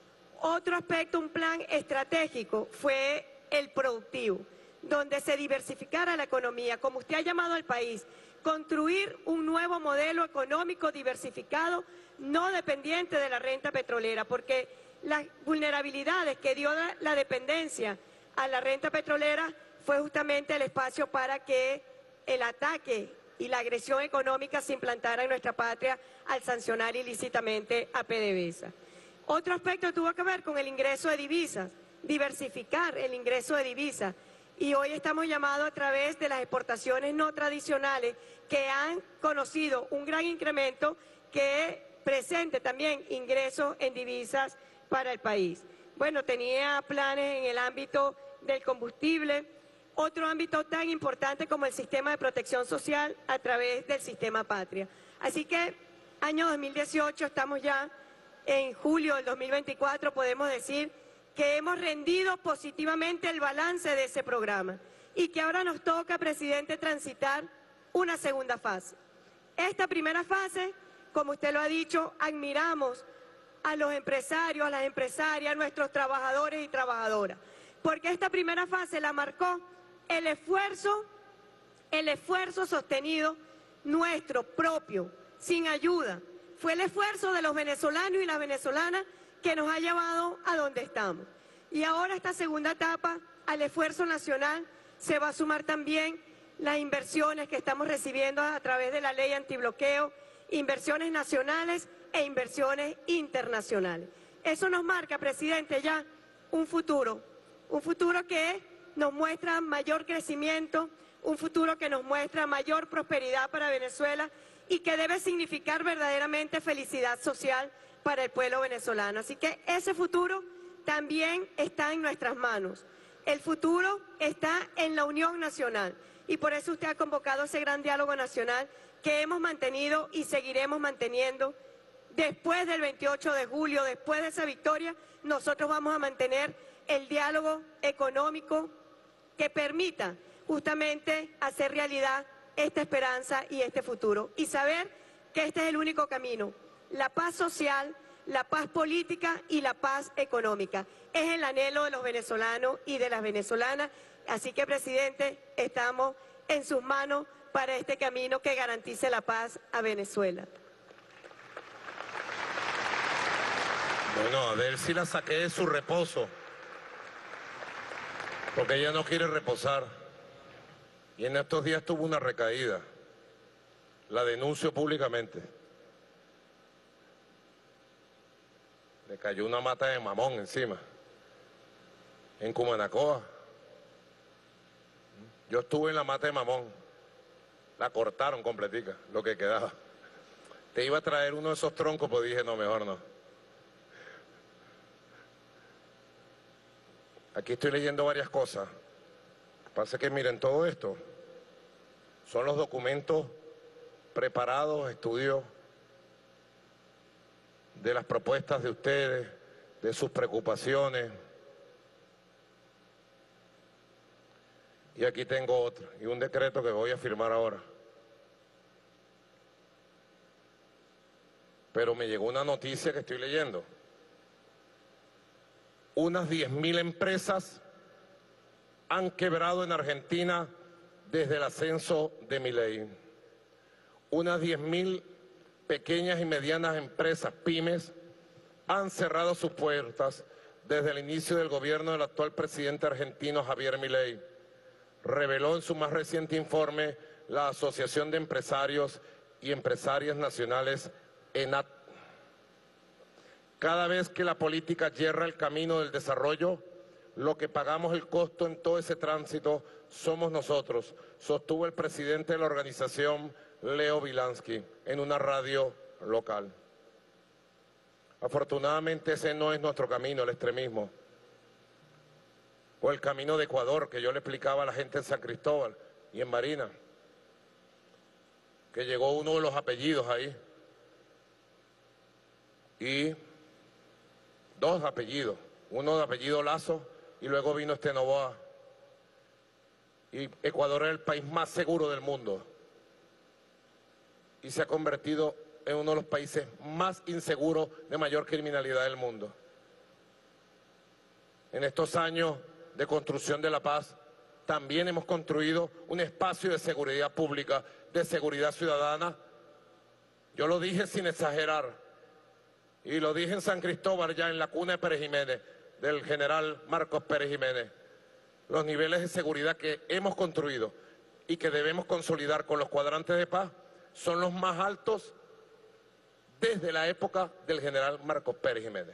Otro aspecto, un plan estratégico, fue el productivo, donde se diversificara la economía, como usted ha llamado al país, construir un nuevo modelo económico diversificado, no dependiente de la renta petrolera, porque las vulnerabilidades que dio la dependencia a la renta petrolera fue justamente el espacio para que el ataque y la agresión económica se implantara en nuestra patria al sancionar ilícitamente a PDVSA. Otro aspecto tuvo que ver con el ingreso de divisas, diversificar el ingreso de divisas. Y hoy estamos llamados a través de las exportaciones no tradicionales que han conocido un gran incremento que presente también ingresos en divisas para el país. Bueno, tenía planes en el ámbito del combustible, otro ámbito tan importante como el sistema de protección social a través del sistema Patria. Así que año 2018, estamos ya en julio del 2024, podemos decir que hemos rendido positivamente el balance de ese programa y que ahora nos toca, presidente, transitar una segunda fase. Esta primera fase, como usted lo ha dicho, admiramos a los empresarios, a las empresarias, a nuestros trabajadores y trabajadoras, porque esta primera fase la marcó el esfuerzo sostenido nuestro propio, sin ayuda. Fue el esfuerzo de los venezolanos y las venezolanas que nos ha llevado a donde estamos. Y ahora esta segunda etapa, al esfuerzo nacional, se va a sumar también las inversiones que estamos recibiendo a través de la ley antibloqueo, inversiones nacionales e inversiones internacionales. Eso nos marca, presidente, ya un futuro que nos muestra mayor crecimiento, un futuro que nos muestra mayor prosperidad para Venezuela y que debe significar verdaderamente felicidad social para el pueblo venezolano. Así que ese futuro también está en nuestras manos. El futuro está en la unión nacional y por eso usted ha convocado ese gran diálogo nacional que hemos mantenido y seguiremos manteniendo. Después del 28 de julio, después de esa victoria, nosotros vamos a mantener el diálogo económico que permita justamente hacer realidad esta esperanza y este futuro. Y saber que este es el único camino. La paz social, la paz política y la paz económica. Es el anhelo de los venezolanos y de las venezolanas. Así que, presidente, estamos en sus manos para este camino que garantice la paz a Venezuela. Bueno, a ver si la saqué de su reposo, porque ella no quiere reposar. Y en estos días tuvo una recaída. La denuncio públicamente. Le cayó una mata de mamón encima, en Cumanacoa. Yo estuve en la mata de mamón. La cortaron completica, lo que quedaba. Te iba a traer uno de esos troncos, pues dije, no, mejor no. Aquí estoy leyendo varias cosas. Pasa que miren, todo esto son los documentos preparados, estudios de las propuestas de ustedes, de sus preocupaciones. Y aquí tengo otro, y un decreto que voy a firmar ahora. Pero me llegó una noticia que estoy leyendo. Unas 10.000 empresas han quebrado en Argentina desde el ascenso de Milei. Unas 10.000 pequeñas y medianas empresas, pymes, han cerrado sus puertas desde el inicio del gobierno del actual presidente argentino Javier Milei. Reveló en su más reciente informe la Asociación de Empresarios y Empresarias Nacionales, ENAT. Cada vez que la política yerra el camino del desarrollo, lo que pagamos el costo en todo ese tránsito somos nosotros, sostuvo el presidente de la organización, Leo Vilansky, en una radio local. Afortunadamente ese no es nuestro camino, el extremismo. O el camino de Ecuador, que yo le explicaba a la gente en San Cristóbal y en Barinas, que llegó uno de los apellidos ahí. Y dos apellidos, uno de apellido Lazo y luego vino Novoa. Y Ecuador es el país más seguro del mundo y se ha convertido en uno de los países más inseguros de mayor criminalidad del mundo. En estos años de construcción de la paz también hemos construido un espacio de seguridad pública, de seguridad ciudadana. Yo lo dije sin exagerar. Y lo dije en San Cristóbal, ya en la cuna de Pérez Jiménez, del general Marcos Pérez Jiménez. Los niveles de seguridad que hemos construido y que debemos consolidar con los cuadrantes de paz son los más altos desde la época del general Marcos Pérez Jiménez.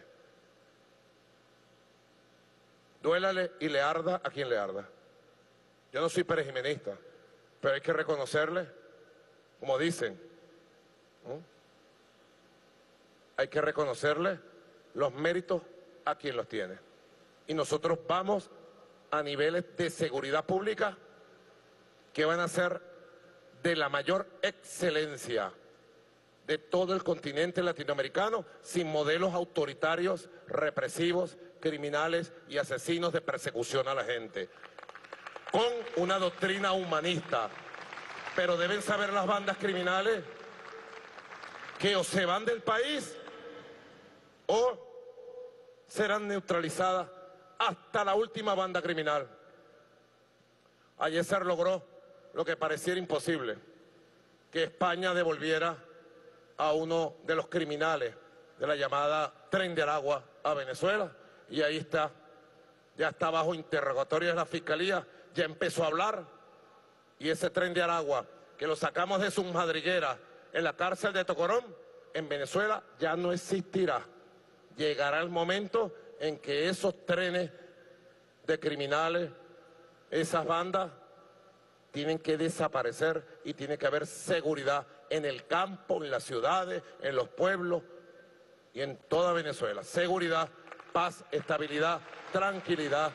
Duélale y le arda a quien le arda. Yo no soy perejimenista, pero hay que reconocerle, como dicen, ¿no? Hay que reconocerle los méritos a quien los tiene. Y nosotros vamos a niveles de seguridad pública que van a ser de la mayor excelencia de todo el continente latinoamericano, sin modelos autoritarios, represivos, criminales y asesinos de persecución a la gente. Con una doctrina humanista. Pero deben saber las bandas criminales que o se van del país o serán neutralizadas hasta la última banda criminal. Ayer se logró lo que pareciera imposible, que España devolviera a uno de los criminales de la llamada Tren de Aragua a Venezuela, y ahí está, ya está bajo interrogatorio de la Fiscalía, ya empezó a hablar, y ese tren de Aragua, que lo sacamos de sus madrigueras en la cárcel de Tocorón, en Venezuela ya no existirá. Llegará el momento en que esos trenes de criminales, esas bandas, tienen que desaparecer y tiene que haber seguridad en el campo, en las ciudades, en los pueblos y en toda Venezuela. Seguridad, paz, estabilidad, tranquilidad.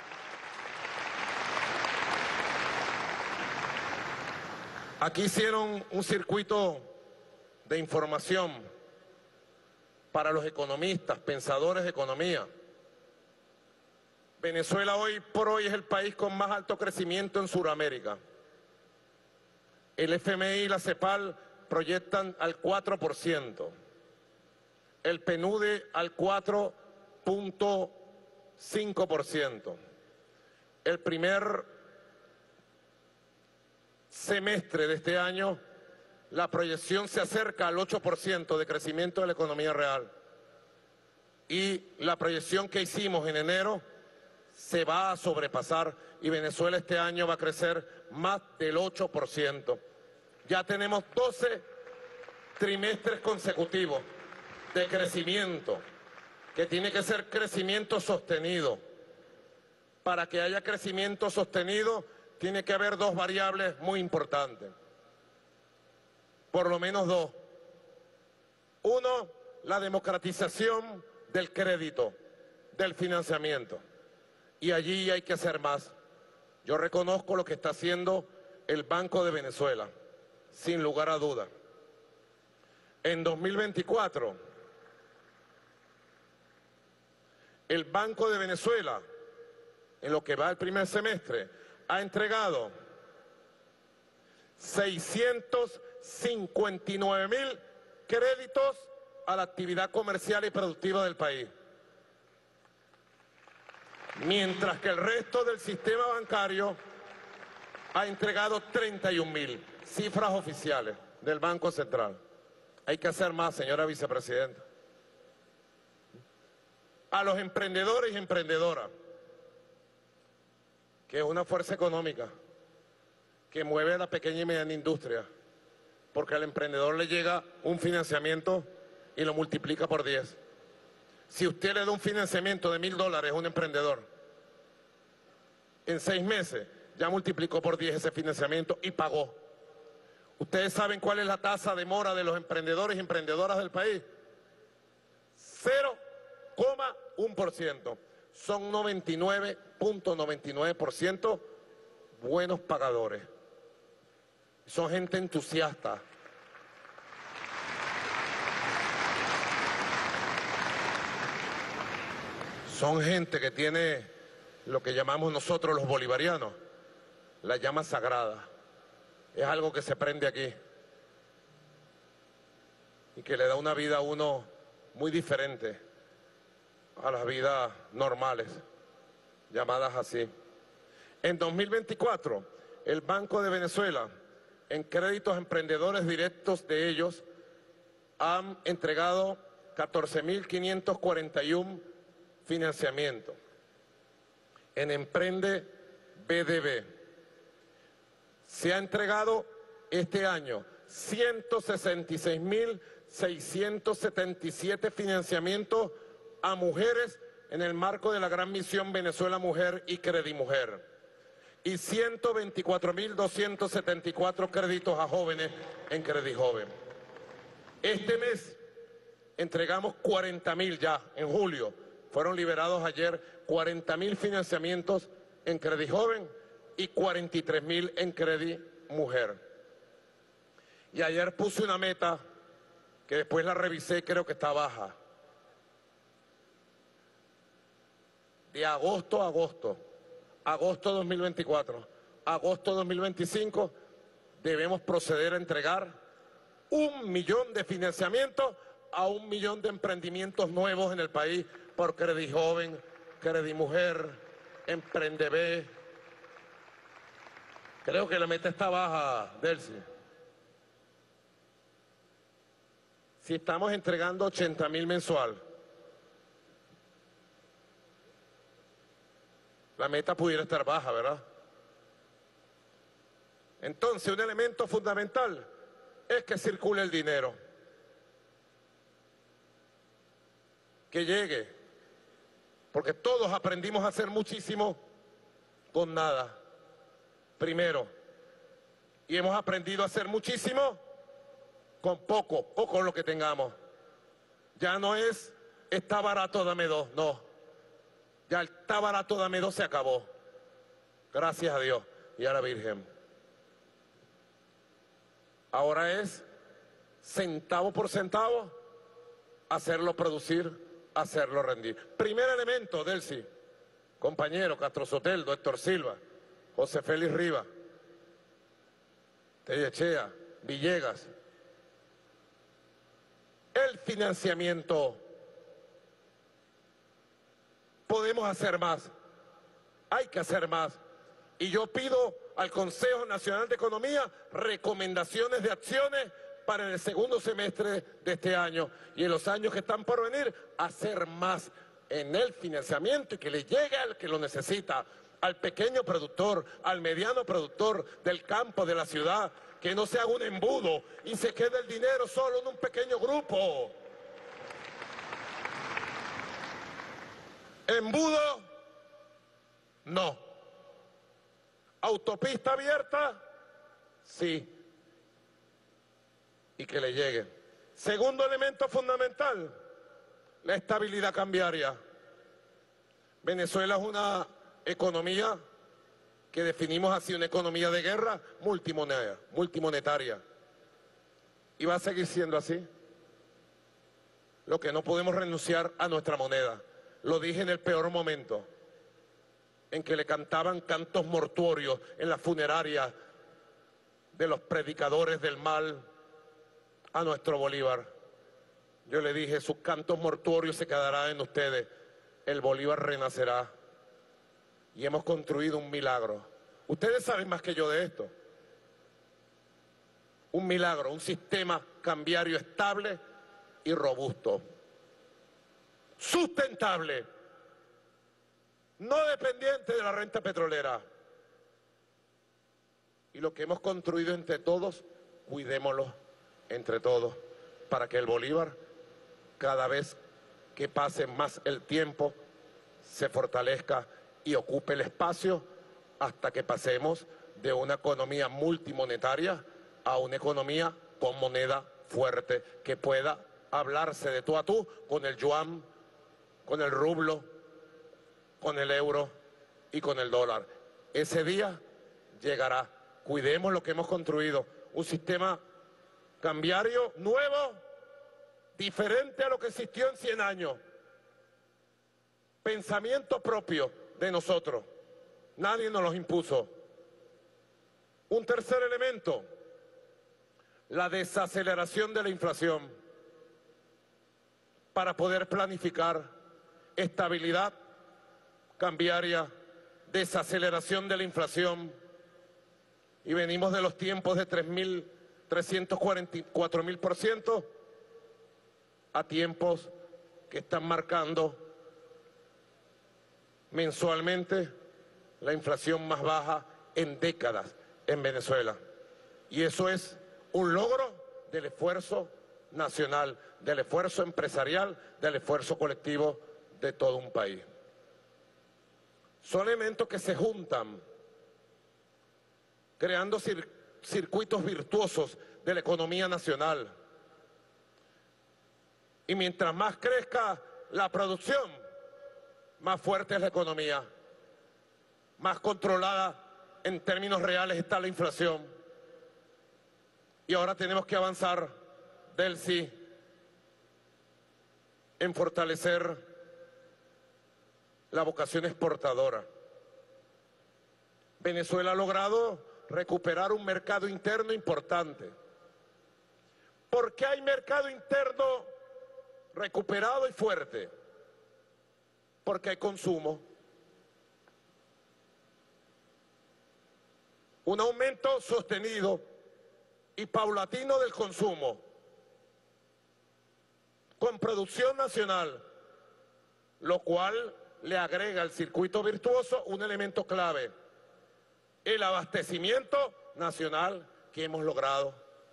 Aquí hicieron un circuito de información para los economistas, pensadores de economía. Venezuela hoy por hoy es el país con más alto crecimiento en Sudamérica. El FMI y la CEPAL proyectan al 4%, el PNUD al 4.5%. El primer semestre de este año, la proyección se acerca al 8% de crecimiento de la economía real. Y la proyección que hicimos en enero se va a sobrepasar y Venezuela este año va a crecer más del 8%. Ya tenemos 12 trimestres consecutivos de crecimiento, que tiene que ser crecimiento sostenido. Para que haya crecimiento sostenido, tiene que haber dos variables muy importantes. Por lo menos dos. Uno, la democratización del crédito, del financiamiento. Y allí hay que hacer más. Yo reconozco lo que está haciendo el Banco de Venezuela, sin lugar a duda. En 2024, el Banco de Venezuela, en lo que va el primer semestre, ha entregado 659.000 créditos a la actividad comercial y productiva del país. Mientras que el resto del sistema bancario ha entregado 31.000, cifras oficiales del Banco Central. Hay que hacer más, señora vicepresidenta. A los emprendedores y emprendedoras, que es una fuerza económica que mueve a la pequeña y mediana industria, porque al emprendedor le llega un financiamiento y lo multiplica por 10. Si usted le da un financiamiento de $1.000 a un emprendedor, en 6 meses ya multiplicó por 10 ese financiamiento y pagó. ¿Ustedes saben cuál es la tasa de mora de los emprendedores y emprendedoras del país? 0,1%. Son 99.99% buenos pagadores. Son gente entusiasta. Son gente que tiene lo que llamamos nosotros los bolivarianos, la llama sagrada. Es algo que se prende aquí y que le da una vida a uno muy diferente a las vidas normales, llamadas así. En 2024, el Banco de Venezuela, en créditos a emprendedores directos de ellos, han entregado 14.541 financiamientos. En Emprende BDB se ha entregado este año 166.677 financiamientos a mujeres en el marco de la Gran Misión Venezuela Mujer y Credimujer, y 124.274 créditos a jóvenes en Credijoven. Este mes entregamos 40.000 ya, en julio. Fueron liberados ayer 40.000 financiamientos en Credijoven y 43.000 en Credimujer. Y ayer puse una meta que después la revisé y creo que está baja. De agosto a agosto 2024, agosto 2025, debemos proceder a entregar 1 millón de financiamientos a 1 millón de emprendimientos nuevos en el país por Credijoven, Credimujer, Emprende. Creo que la meta está baja, Delcy. Si estamos entregando 80.000 mensual, la meta pudiera estar baja, ¿verdad? Entonces, un elemento fundamental es que circule el dinero, que llegue, porque todos aprendimos a hacer muchísimo con nada, primero, y hemos aprendido a hacer muchísimo con poco lo que tengamos. Ya no es, está barato, dame dos, no. Ya el está barato, dame dos se acabó. Gracias a Dios y a la Virgen. Ahora es, centavo por centavo, hacerlo producir, hacerlo rendir. Primer elemento, Delcy, compañero, Castro Soteldo, Héctor Silva, José Félix Rivas, Tellechea, Villegas. El financiamiento. Podemos hacer más, hay que hacer más. Y yo pido al Consejo Nacional de Economía recomendaciones de acciones para el segundo semestre de este año y en los años que están por venir, hacer más en el financiamiento y que le llegue al que lo necesita, al pequeño productor, al mediano productor del campo, de la ciudad, que no se haga un embudo y se quede el dinero solo en un pequeño grupo. Embudo, no. Autopista abierta, sí. Y que le llegue. Segundo elemento fundamental, la estabilidad cambiaria. Venezuela es una economía que definimos así, una economía de guerra multimonetaria. Y va a seguir siendo así. Lo que no podemos renunciar a nuestra moneda. Lo dije en el peor momento, en que le cantaban cantos mortuorios en la funeraria de los predicadores del mal a nuestro Bolívar. Yo le dije, sus cantos mortuorios se quedarán en ustedes, el Bolívar renacerá. Y hemos construido un milagro. Ustedes saben más que yo de esto. Un milagro, un sistema cambiario estable y robusto. Sustentable, no dependiente de la renta petrolera. Y lo que hemos construido entre todos, cuidémoslo entre todos, para que el Bolívar, cada vez que pase más el tiempo, se fortalezca y ocupe el espacio hasta que pasemos de una economía multimonetaria a una economía con moneda fuerte, que pueda hablarse de tú a tú con el yuan, con el rublo, con el euro y con el dólar. Ese día llegará. Cuidemos lo que hemos construido. Un sistema cambiario nuevo, diferente a lo que existió en 100 años. Pensamiento propio de nosotros. Nadie nos los impuso. Un tercer elemento, la desaceleración de la inflación. Para poder planificar estabilidad cambiaria, desaceleración de la inflación, y venimos de los tiempos de 344.000% a tiempos que están marcando mensualmente la inflación más baja en décadas en Venezuela. Y eso es un logro del esfuerzo nacional, del esfuerzo empresarial, del esfuerzo colectivo de todo un país. Son elementos que se juntan, creando circuitos virtuosos de la economía nacional. Y mientras más crezca la producción, más fuerte es la economía, más controlada en términos reales está la inflación. Y ahora tenemos que avanzar, Delcy, en fortalecer la vocación exportadora. Venezuela ha logrado recuperar un mercado interno importante. ¿Por qué hay mercado interno recuperado y fuerte? Porque hay consumo. Un aumento sostenido y paulatino del consumo, con producción nacional, lo cual le agrega al circuito virtuoso un elemento clave: el abastecimiento nacional que hemos logrado.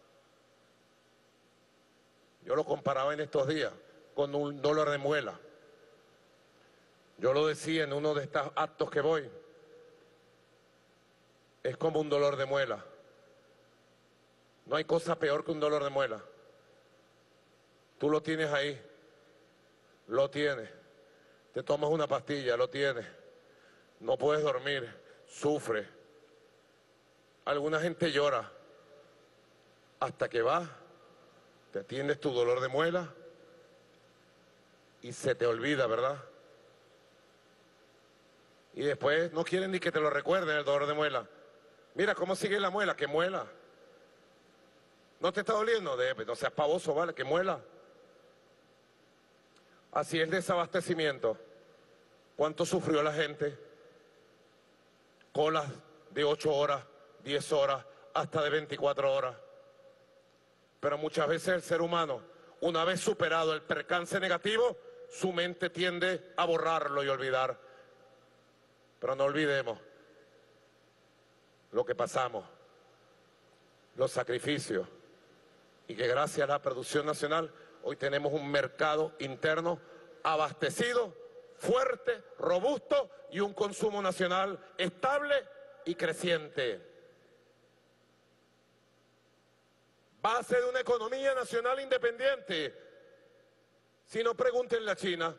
Yo lo comparaba en estos días con un dolor de muela. Yo lo decía en uno de estos actos que voy. Es como un dolor de muela. No hay cosa peor que un dolor de muela. Tú lo tienes ahí, lo tienes. Te tomas una pastilla, lo tienes. No puedes dormir, sufres. Alguna gente llora hasta que vas, te atiendes tu dolor de muela y se te olvida, ¿verdad? Y después no quieren ni que te lo recuerden el dolor de muela. Mira cómo sigue la muela, ¿qué muela? ¿No te está doliendo? No seas pavoso, ¿vale? ¿Qué muela? Así es el desabastecimiento. ¿Cuánto sufrió la gente? Colas de 8 horas, 10 horas, hasta de 24 horas. Pero muchas veces el ser humano, una vez superado el percance negativo, su mente tiende a borrarlo y olvidar. Pero no olvidemos lo que pasamos, los sacrificios, y que gracias a la producción nacional hoy tenemos un mercado interno abastecido, fuerte, robusto y un consumo nacional estable y creciente. Base de una economía nacional independiente. Si no, pregúntenle a China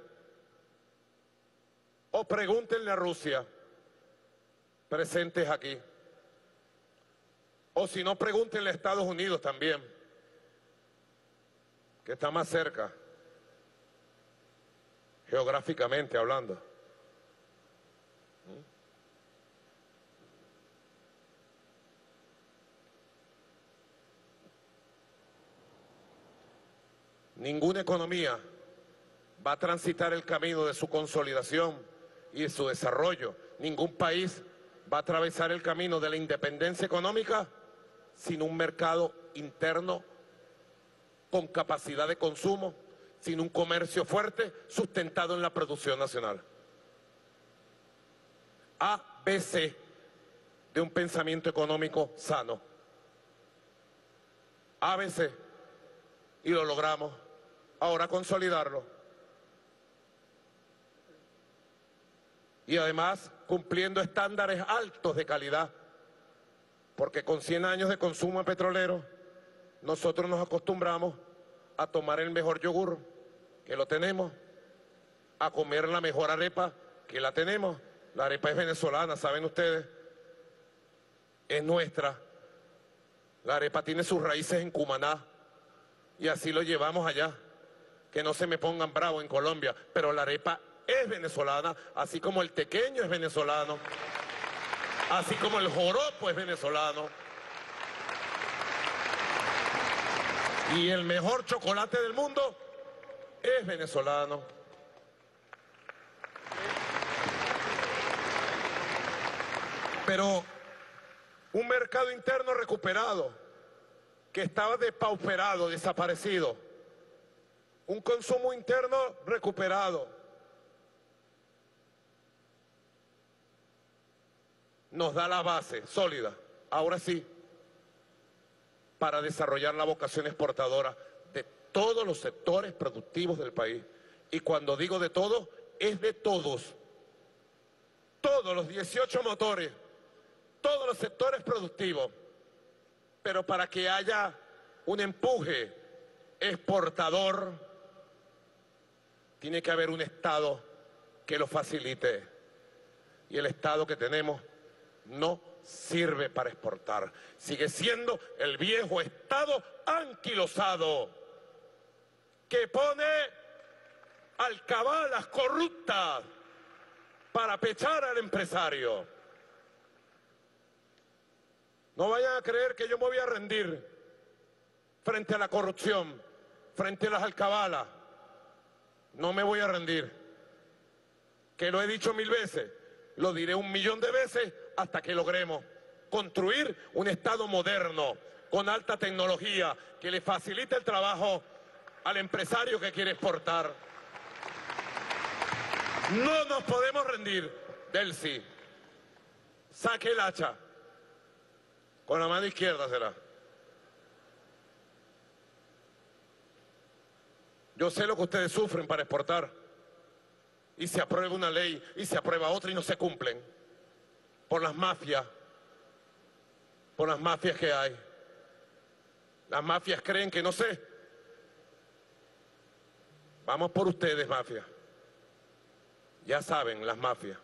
o pregúntenle a Rusia, presentes aquí. O si no, pregúntenle a Estados Unidos también, que está más cerca, geográficamente hablando. Ninguna economía va a transitar el camino de su consolidación y de su desarrollo. Ningún país va a atravesar el camino de la independencia económica sin un mercado interno con capacidad de consumo, sin un comercio fuerte sustentado en la producción nacional. ABC de un pensamiento económico sano. ABC. Y lo logramos. Ahora consolidarlo. Y además cumpliendo estándares altos de calidad, porque con 100 años de consumo petrolero, nosotros nos acostumbramos a tomar el mejor yogur, que lo tenemos, a comer la mejor arepa, que la tenemos. La arepa es venezolana, ¿saben ustedes? Es nuestra. La arepa tiene sus raíces en Cumaná, y así lo llevamos allá. Que no se me pongan bravos en Colombia, pero la arepa es venezolana, así como el tequeño es venezolano, así como el joropo es venezolano. Y el mejor chocolate del mundo es venezolano. Pero un mercado interno recuperado, que estaba depauperado, desaparecido. Un consumo interno recuperado. Nos da la base sólida, ahora sí, para desarrollar la vocación exportadora de todos los sectores productivos del país. Y cuando digo de todos, es de todos. Todos los 18 motores, todos los sectores productivos. Pero para que haya un empuje exportador, tiene que haber un Estado que lo facilite. Y el Estado que tenemos no sirve para exportar. Sigue siendo el viejo Estado anquilosado, que pone alcabalas corruptas para pechar al empresario. No vayan a creer que yo me voy a rendir frente a la corrupción, frente a las alcabalas. No me voy a rendir. Que lo he dicho 1000 veces, lo diré 1.000.000 de veces hasta que logremos construir un Estado moderno, con alta tecnología, que le facilite el trabajo al empresario que quiere exportar. No nos podemos rendir, Delcy. Saque el hacha. Con la mano izquierda será. Yo sé lo que ustedes sufren para exportar. Y se aprueba una ley y se aprueba otra y no se cumplen. Por las mafias que hay. Las mafias creen que no sé. Vamos por ustedes, mafias. Ya saben, las mafias.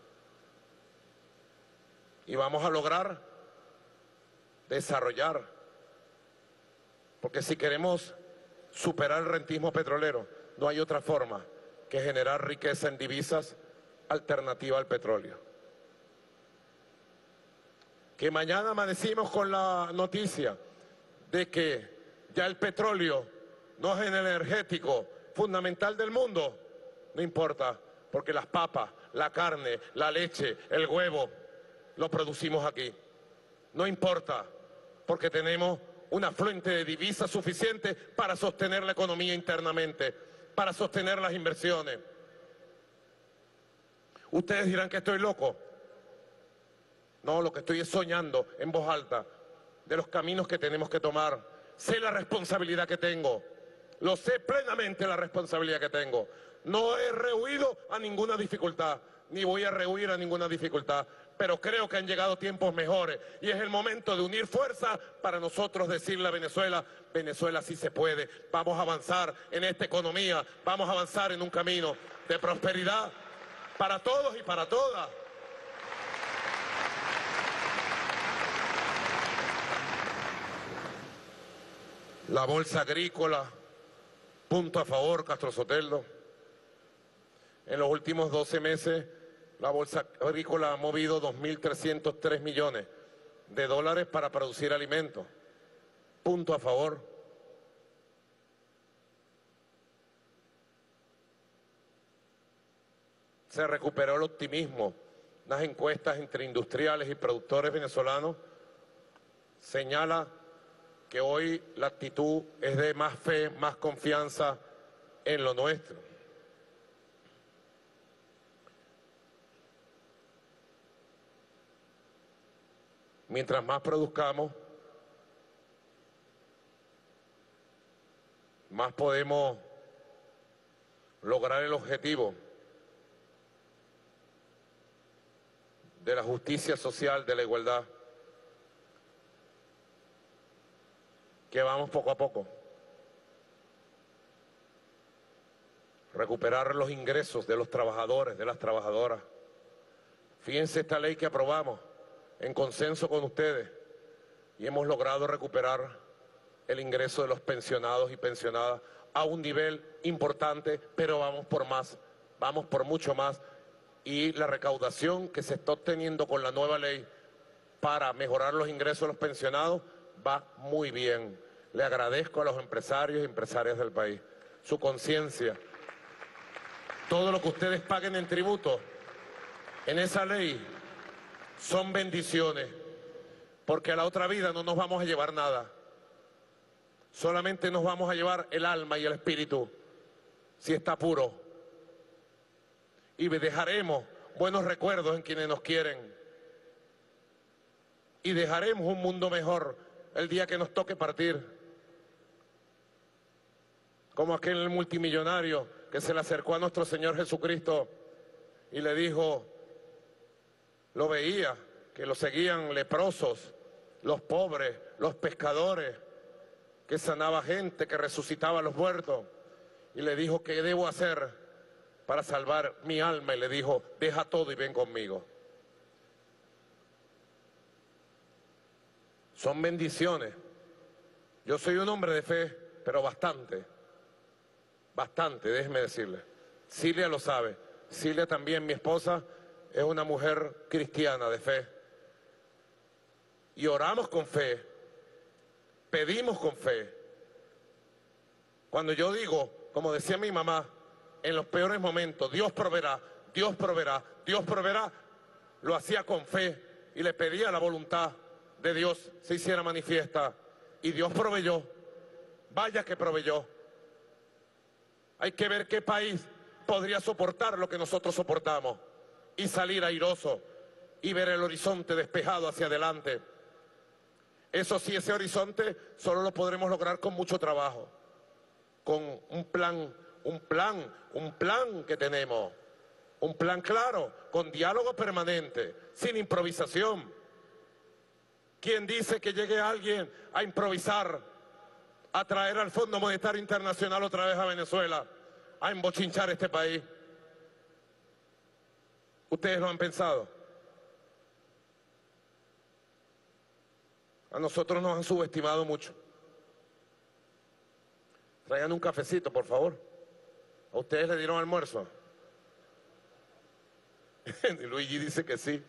Y vamos a lograr desarrollar. Porque si queremos superar el rentismo petrolero, no hay otra forma que generar riqueza en divisas alternativa al petróleo. Que mañana amanecimos con la noticia de que ya el petróleo no es el energético fundamental del mundo, no importa, porque las papas, la carne, la leche, el huevo, lo producimos aquí. No importa, porque tenemos una fuente de divisas suficiente para sostener la economía internamente, para sostener las inversiones. Ustedes dirán que estoy loco. No, lo que estoy es soñando en voz alta de los caminos que tenemos que tomar. Sé la responsabilidad que tengo. Lo sé plenamente la responsabilidad que tengo. No he rehuido a ninguna dificultad, ni voy a rehuir a ninguna dificultad. Pero creo que han llegado tiempos mejores y es el momento de unir fuerzas para nosotros decirle a Venezuela, Venezuela sí se puede, vamos a avanzar en esta economía, vamos a avanzar en un camino de prosperidad para todos y para todas. La bolsa agrícola, punto a favor, Castro Sotelo. En los últimos 12 meses, la bolsa agrícola ha movido 2.303 millones de dólares para producir alimentos. Punto a favor. Se recuperó el optimismo. Unas encuestas entre industriales y productores venezolanos señala que hoy la actitud es de más fe, más confianza en lo nuestro. Mientras más produzcamos, más podemos lograr el objetivo de la justicia social, de la igualdad, que vamos poco a poco. Recuperar los ingresos de los trabajadores, de las trabajadoras. Fíjense esta ley que aprobamos en consenso con ustedes y hemos logrado recuperar el ingreso de los pensionados y pensionadas a un nivel importante, pero vamos por más, vamos por mucho más. Y la recaudación que se está obteniendo con la nueva ley para mejorar los ingresos de los pensionados va muy bien. Le agradezco a los empresarios y empresarias del país su conciencia. Todo lo que ustedes paguen en tributo en esa ley son bendiciones, porque a la otra vida no nos vamos a llevar nada. Solamente nos vamos a llevar el alma y el espíritu, si está puro. Y dejaremos buenos recuerdos en quienes nos quieren. Y dejaremos un mundo mejor el día que nos toque partir. Como aquel multimillonario que se le acercó a nuestro Señor Jesucristo y le dijo, lo veía, que lo seguían leprosos, los pobres, los pescadores, que sanaba gente, que resucitaba a los muertos. Y le dijo, ¿qué debo hacer para salvar mi alma? Y le dijo, deja todo y ven conmigo. Son bendiciones. Yo soy un hombre de fe, pero bastante, déjeme decirle. Cilia lo sabe. Cilia también, mi esposa, es una mujer cristiana de fe. Y oramos con fe, pedimos con fe. Cuando yo digo, como decía mi mamá, en los peores momentos, Dios proveerá, Dios proveerá, Dios proveerá, lo hacía con fe y le pedía la voluntad de Dios se hiciera manifiesta. Y Dios proveyó, vaya que proveyó. Hay que ver qué país podría soportar lo que nosotros soportamos y salir airoso y ver el horizonte despejado hacia adelante. Eso sí, ese horizonte solo lo podremos lograr con mucho trabajo, con un plan que tenemos, un plan claro, con diálogo permanente, sin improvisación. ¿Quién dice que llegue alguien a improvisar, a traer al Fondo Monetario Internacional otra vez a Venezuela, a embochinchar este país? ¿Ustedes lo han pensado? A nosotros nos han subestimado mucho. Traigan un cafecito, por favor. ¿A ustedes le dieron almuerzo? Luigi dice que sí.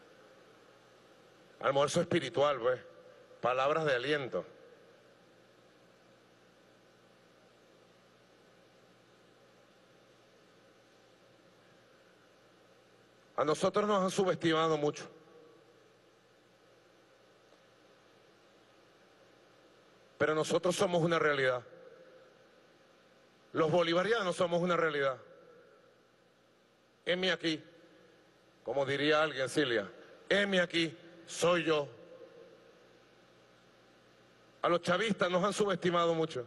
Almuerzo espiritual, pues. Palabras de aliento. A nosotros nos han subestimado mucho. Pero nosotros somos una realidad. Los bolivarianos somos una realidad. Heme aquí, como diría alguien, Cilia, heme aquí, soy yo. A los chavistas nos han subestimado mucho.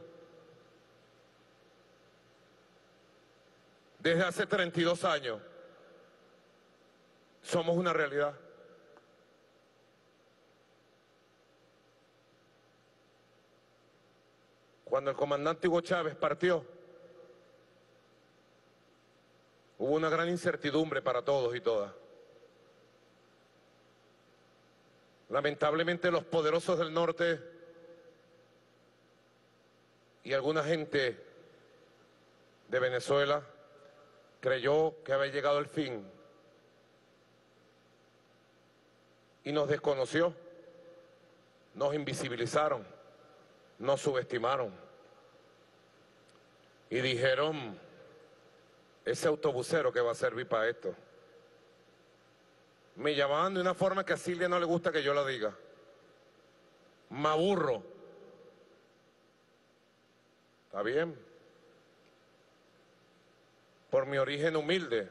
Desde hace 32 años somos una realidad. Cuando el comandante Hugo Chávez partió, hubo una gran incertidumbre para todos y todas. Lamentablemente los poderosos del norte y alguna gente de Venezuela creyó que había llegado el fin y nos desconoció, nos invisibilizaron, nos subestimaron y dijeron: ese autobusero que va a servir para esto. Me llamaban de una forma que a Silvia no le gusta que yo la diga. Maburro. ¿Está bien? Por mi origen humilde.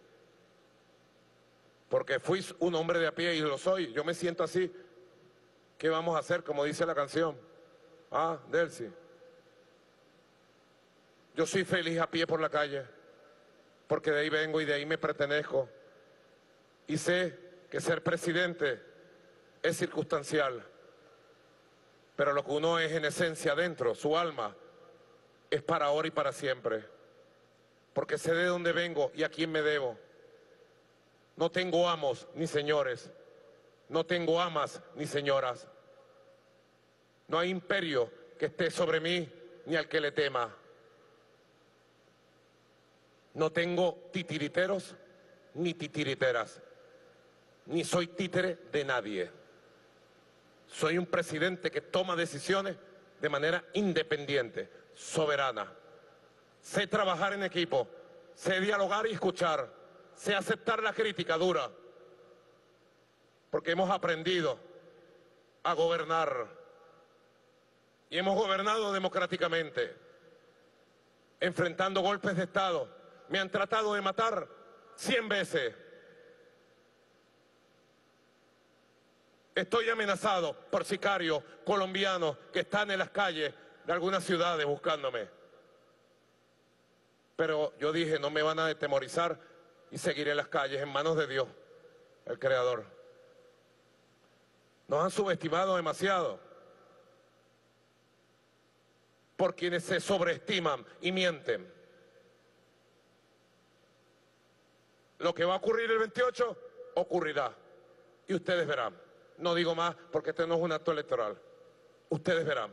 Porque fui un hombre de a pie y lo soy. Yo me siento así. ¿Qué vamos a hacer? Como dice la canción. Ah, Delcy. Yo soy feliz a pie por la calle, porque de ahí vengo y de ahí me pertenezco. Y sé que ser presidente es circunstancial, pero lo que uno es en esencia dentro, su alma, es para ahora y para siempre. Porque sé de dónde vengo y a quién me debo. No tengo amos ni señores, no tengo amas ni señoras. No hay imperio que esté sobre mí ni al que le tema. No tengo titiriteros ni titiriteras, ni soy títere de nadie. Soy un presidente que toma decisiones de manera independiente, soberana. Sé trabajar en equipo, sé dialogar y escuchar, sé aceptar la crítica dura, porque hemos aprendido a gobernar y hemos gobernado democráticamente, enfrentando golpes de Estado. Me han tratado de matar 100 veces. Estoy amenazado por sicarios colombianos que están en las calles de algunas ciudades buscándome. Pero yo dije, no me van a atemorizar y seguiré en las calles en manos de Dios, el Creador. Nos han subestimado demasiado por quienes se sobreestiman y mienten. Lo que va a ocurrir el 28, ocurrirá. Y ustedes verán. No digo más porque este no es un acto electoral. Ustedes verán.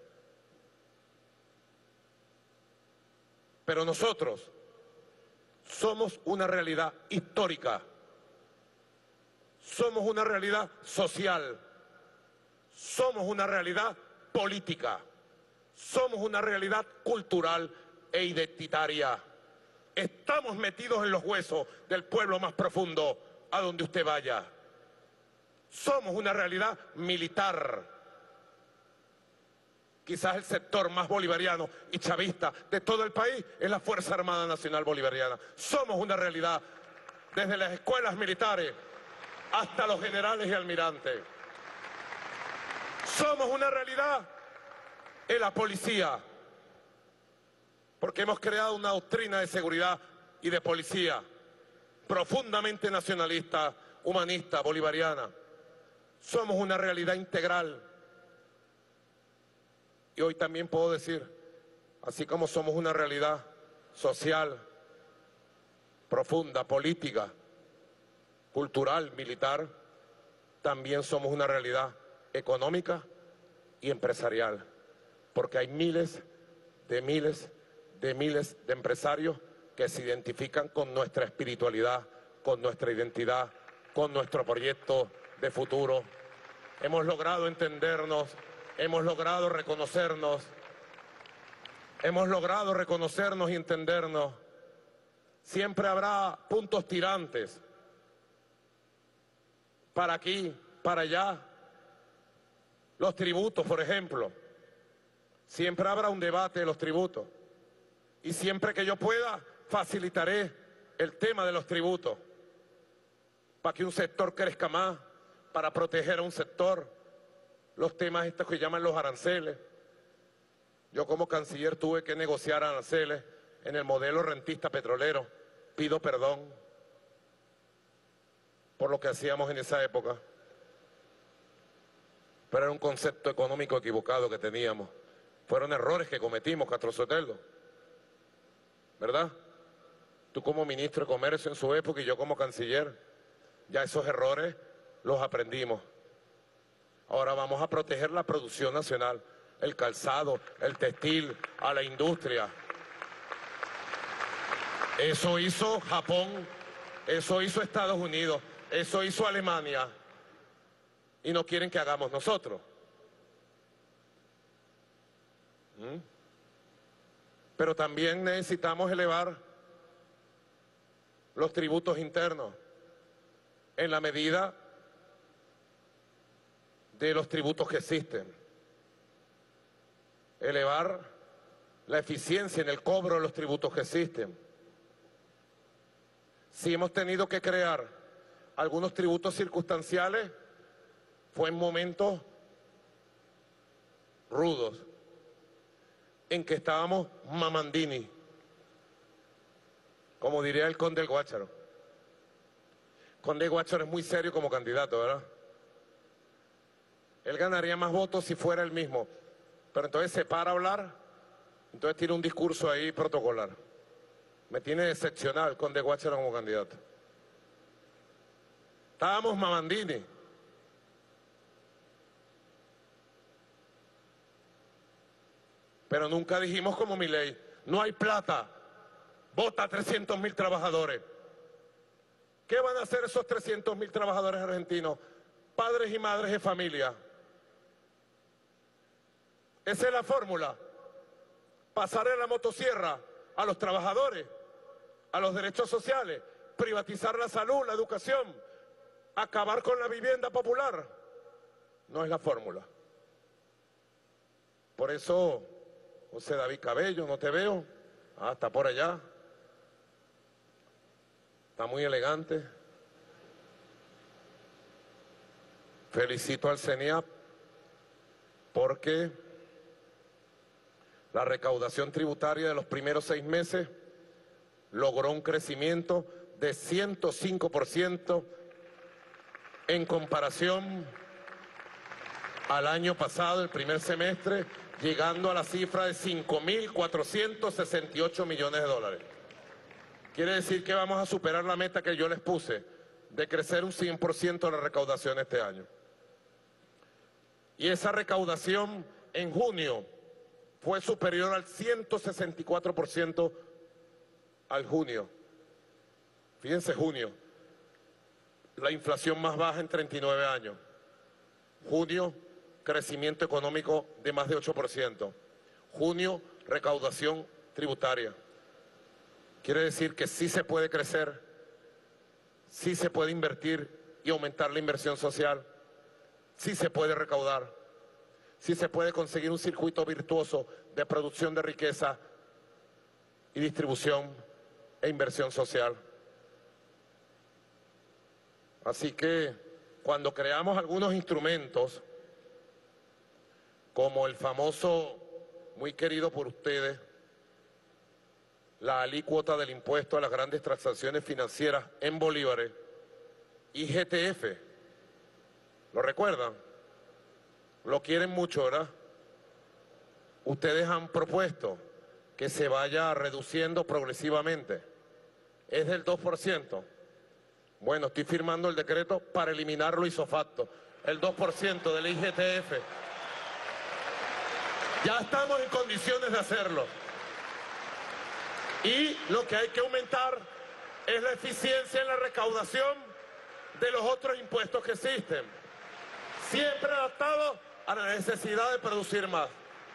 Pero nosotros somos una realidad histórica. Somos una realidad social. Somos una realidad política. Somos una realidad cultural e identitaria. Estamos metidos en los huesos del pueblo más profundo, a donde usted vaya. Somos una realidad militar. Quizás el sector más bolivariano y chavista de todo el país es la Fuerza Armada Nacional Bolivariana. Somos una realidad desde las escuelas militares hasta los generales y almirantes. Somos una realidad en la policía, porque hemos creado una doctrina de seguridad y de policía profundamente nacionalista, humanista, bolivariana. Somos una realidad integral. Y hoy también puedo decir, así como somos una realidad social, profunda, política, cultural, militar, también somos una realidad económica y empresarial, porque hay miles de empresarios que se identifican con nuestra espiritualidad, con nuestra identidad, con nuestro proyecto de futuro. Hemos logrado entendernos, hemos logrado reconocernos y entendernos. Siempre habrá puntos tirantes, para aquí, para allá. Los tributos, por ejemplo. Siempre habrá un debate de los tributos. Y siempre que yo pueda, facilitaré el tema de los tributos, para que un sector crezca más, para proteger a un sector. Los temas estos que llaman los aranceles. Yo como canciller tuve que negociar aranceles en el modelo rentista petrolero. Pido perdón por lo que hacíamos en esa época. Pero era un concepto económico equivocado que teníamos. Fueron errores que cometimos, Castro Sotelo, ¿verdad? Tú como ministro de Comercio en su época y yo como canciller, ya esos errores los aprendimos. Ahora vamos a proteger la producción nacional, el calzado, el textil, a la industria. Eso hizo Japón, eso hizo Estados Unidos, eso hizo Alemania. Y no quieren que hagamos nosotros. Pero también necesitamos elevar los tributos internos en la medida de los tributos que existen. Elevar la eficiencia en el cobro de los tributos que existen. Si hemos tenido que crear algunos tributos circunstanciales, fue en momentos rudos, en que estábamos mamandini, como diría el conde del Guácharo. Conde del Guácharo es muy serio como candidato, ¿verdad? Él ganaría más votos si fuera él mismo, pero entonces se para a hablar, entonces tira un discurso ahí protocolar. Me tiene decepcionado el conde del Guácharo como candidato. Estábamos mamandini. Pero nunca dijimos como Milei, no hay plata, vota a 300.000 trabajadores. ¿Qué van a hacer esos 300.000 trabajadores argentinos? Padres y madres de familia. Esa es la fórmula. Pasarle la motosierra a los trabajadores, a los derechos sociales, privatizar la salud, la educación, acabar con la vivienda popular. No es la fórmula. Por eso, José David Cabello, no te veo. Ah, está por allá. Está muy elegante. Felicito al CENIAP porque la recaudación tributaria de los primeros 6 meses logró un crecimiento de 105% en comparación al año pasado, el primer semestre, llegando a la cifra de 5.468 millones de dólares. Quiere decir que vamos a superar la meta que yo les puse, de crecer un 100% la recaudación este año. Y esa recaudación en junio fue superior al 164% al junio. Fíjense, junio, la inflación más baja en 39 años. Junio, crecimiento económico de más de 8%. Junio, recaudación tributaria. Quiere decir que sí se puede crecer, sí se puede invertir y aumentar la inversión social, sí se puede recaudar, sí se puede conseguir un circuito virtuoso de producción de riqueza y distribución e inversión social. Así que cuando creamos algunos instrumentos como el famoso, muy querido por ustedes, la alícuota del impuesto a las grandes transacciones financieras en bolívares, IGTF. ¿Lo recuerdan? Lo quieren mucho, ¿verdad? Ustedes han propuesto que se vaya reduciendo progresivamente. Es del 2%. Bueno, estoy firmando el decreto para eliminarlo ipso facto. El 2% del IGTF. Ya estamos en condiciones de hacerlo. Y lo que hay que aumentar es la eficiencia en la recaudación de los otros impuestos que existen. Siempre adaptado a la necesidad de producir más.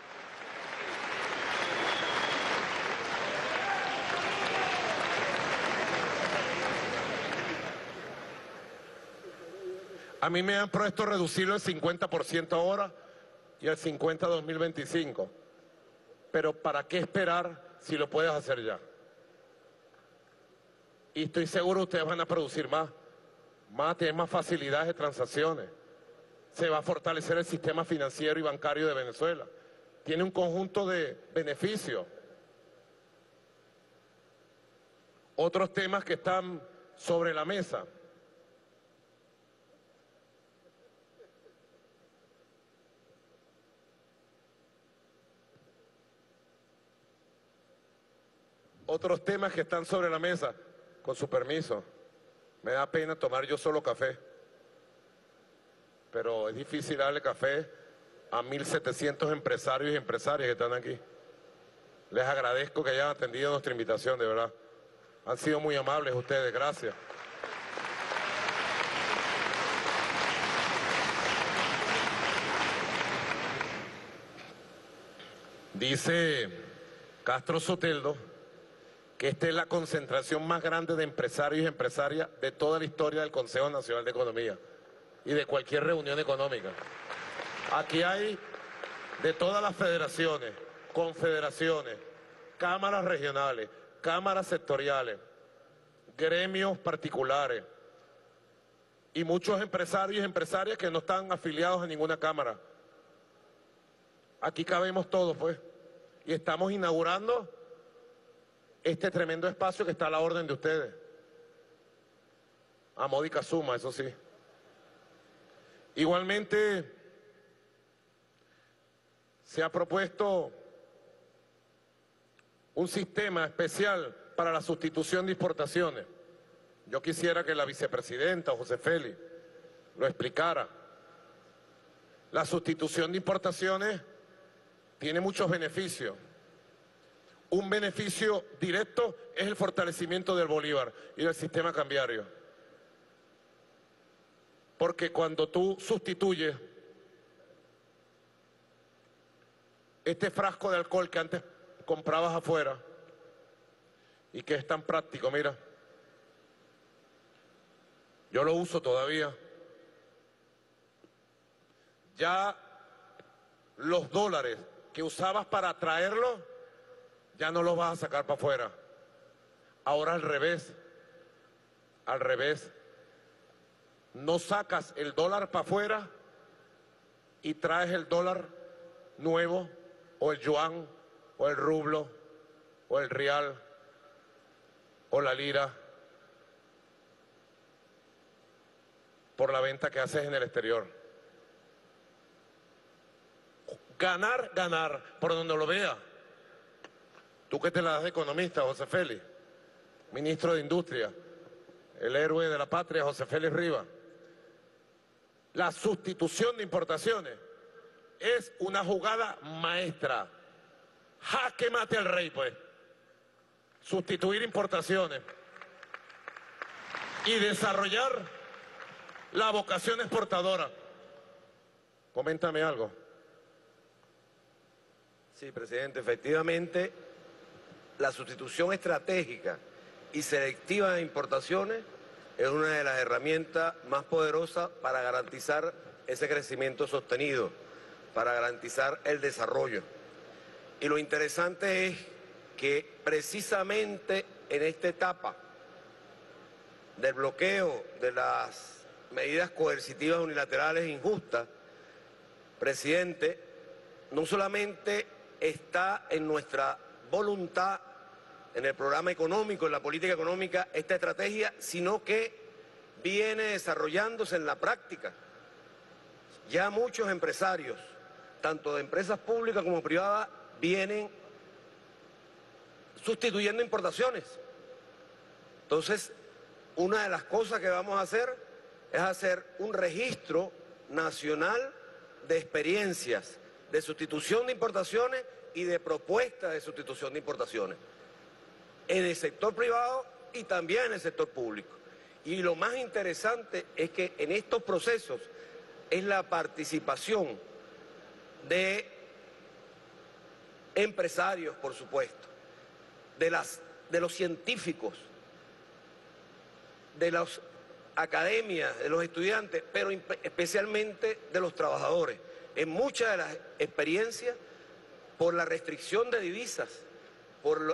A mí me han propuesto reducirlo el 50% ahora y el 50% 2025. Pero ¿para qué esperar si lo puedes hacer ya? Y estoy seguro que ustedes van a producir más, van a tener más facilidades de transacciones. Se va a fortalecer el sistema financiero y bancario de Venezuela. Tiene un conjunto de beneficios. Otros temas que están sobre la mesa. Otros temas que están sobre la mesa, con su permiso. Me da pena tomar yo solo café, pero es difícil darle café a 1.700 empresarios y empresarias que están aquí. Les agradezco que hayan atendido nuestra invitación, de verdad. Han sido muy amables ustedes, gracias. Dice Castro Soteldo que esta es la concentración más grande de empresarios y empresarias de toda la historia del Consejo Nacional de Economía y de cualquier reunión económica. Aquí hay de todas las federaciones, confederaciones, cámaras regionales, cámaras sectoriales, gremios particulares y muchos empresarios y empresarias que no están afiliados a ninguna cámara. Aquí cabemos todos, pues, y estamos inaugurando este tremendo espacio que está a la orden de ustedes. A módica suma, eso sí. Igualmente, se ha propuesto un sistema especial para la sustitución de importaciones. Yo quisiera que la vicepresidenta, José Félix, lo explicara. La sustitución de importaciones tiene muchos beneficios. Un beneficio directo es el fortalecimiento del bolívar y del sistema cambiario. Porque cuando tú sustituyes este frasco de alcohol que antes comprabas afuera y que es tan práctico, mira, yo lo uso todavía, ya los dólares que usabas para traerlo ya no los vas a sacar para afuera. Ahora al revés. Al revés. No sacas el dólar para afuera y traes el dólar nuevo, o el yuan, o el rublo, o el real, o la lira, por la venta que haces en el exterior. Ganar, ganar, por donde lo vea. Tú que te la das de economista, José Félix, ministro de Industria, el héroe de la patria, José Félix Rivas. La sustitución de importaciones es una jugada maestra. Jaque mate al rey, pues. Sustituir importaciones y desarrollar la vocación exportadora. Coméntame algo. Sí, presidente, efectivamente, la sustitución estratégica y selectiva de importaciones es una de las herramientas más poderosas para garantizar ese crecimiento sostenido, para garantizar el desarrollo. Y lo interesante es que precisamente en esta etapa del bloqueo de las medidas coercitivas unilaterales injustas, presidente, no solamente está en nuestra voluntad, en el programa económico, en la política económica, esta estrategia, sino que viene desarrollándose en la práctica. Ya muchos empresarios, tanto de empresas públicas como privadas, vienen sustituyendo importaciones. Entonces, una de las cosas que vamos a hacer es hacer un registro nacional de experiencias de sustitución de importaciones y de propuestas de sustitución de importaciones en el sector privado y también en el sector público. Y lo más interesante es que en estos procesos es la participación de empresarios, por supuesto, de los científicos, de las academias, de los estudiantes, pero especialmente de los trabajadores. En muchas de las experiencias, por la restricción de divisas, por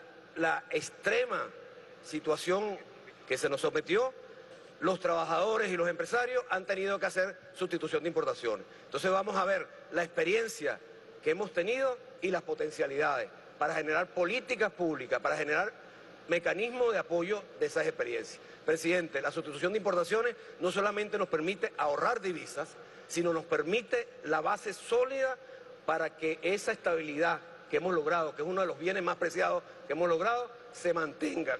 la extrema situación que se nos sometió, los trabajadores y los empresarios han tenido que hacer sustitución de importaciones. Entonces vamos a ver la experiencia que hemos tenido y las potencialidades para generar políticas públicas, para generar mecanismos de apoyo de esas experiencias. Presidente, la sustitución de importaciones no solamente nos permite ahorrar divisas, sino nos permite la base sólida para que esa estabilidad que hemos logrado, que es uno de los bienes más preciados que hemos logrado, se mantenga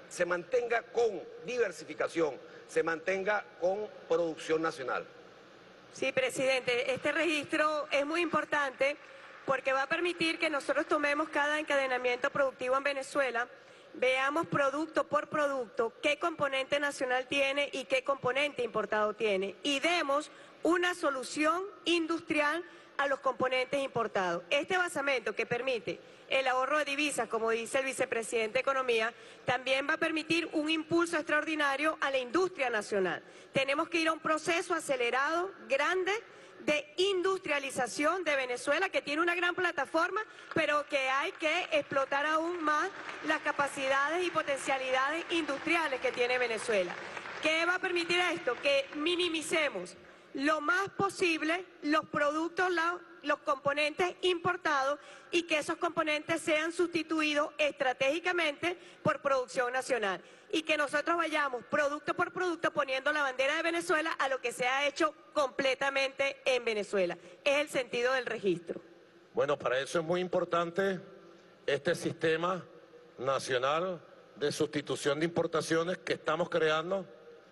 con diversificación, se mantenga con producción nacional. Sí, presidente, este registro es muy importante porque va a permitir que nosotros tomemos cada encadenamiento productivo en Venezuela, veamos producto por producto qué componente nacional tiene y qué componente importado tiene y demos una solución industrial a los componentes importados. Este basamento que permite el ahorro de divisas, como dice el vicepresidente de Economía, también va a permitir un impulso extraordinario a la industria nacional. Tenemos que ir a un proceso acelerado, grande, de industrialización de Venezuela, que tiene una gran plataforma, pero que hay que explotar aún más las capacidades y potencialidades industriales que tiene Venezuela. ¿Qué va a permitir esto? Que minimicemos lo más posible los productos, los componentes importados y que esos componentes sean sustituidos estratégicamente por producción nacional y que nosotros vayamos producto por producto poniendo la bandera de Venezuela a lo que se ha hecho completamente en Venezuela. Es el sentido del registro. Bueno, para eso es muy importante este sistema nacional de sustitución de importaciones que estamos creando,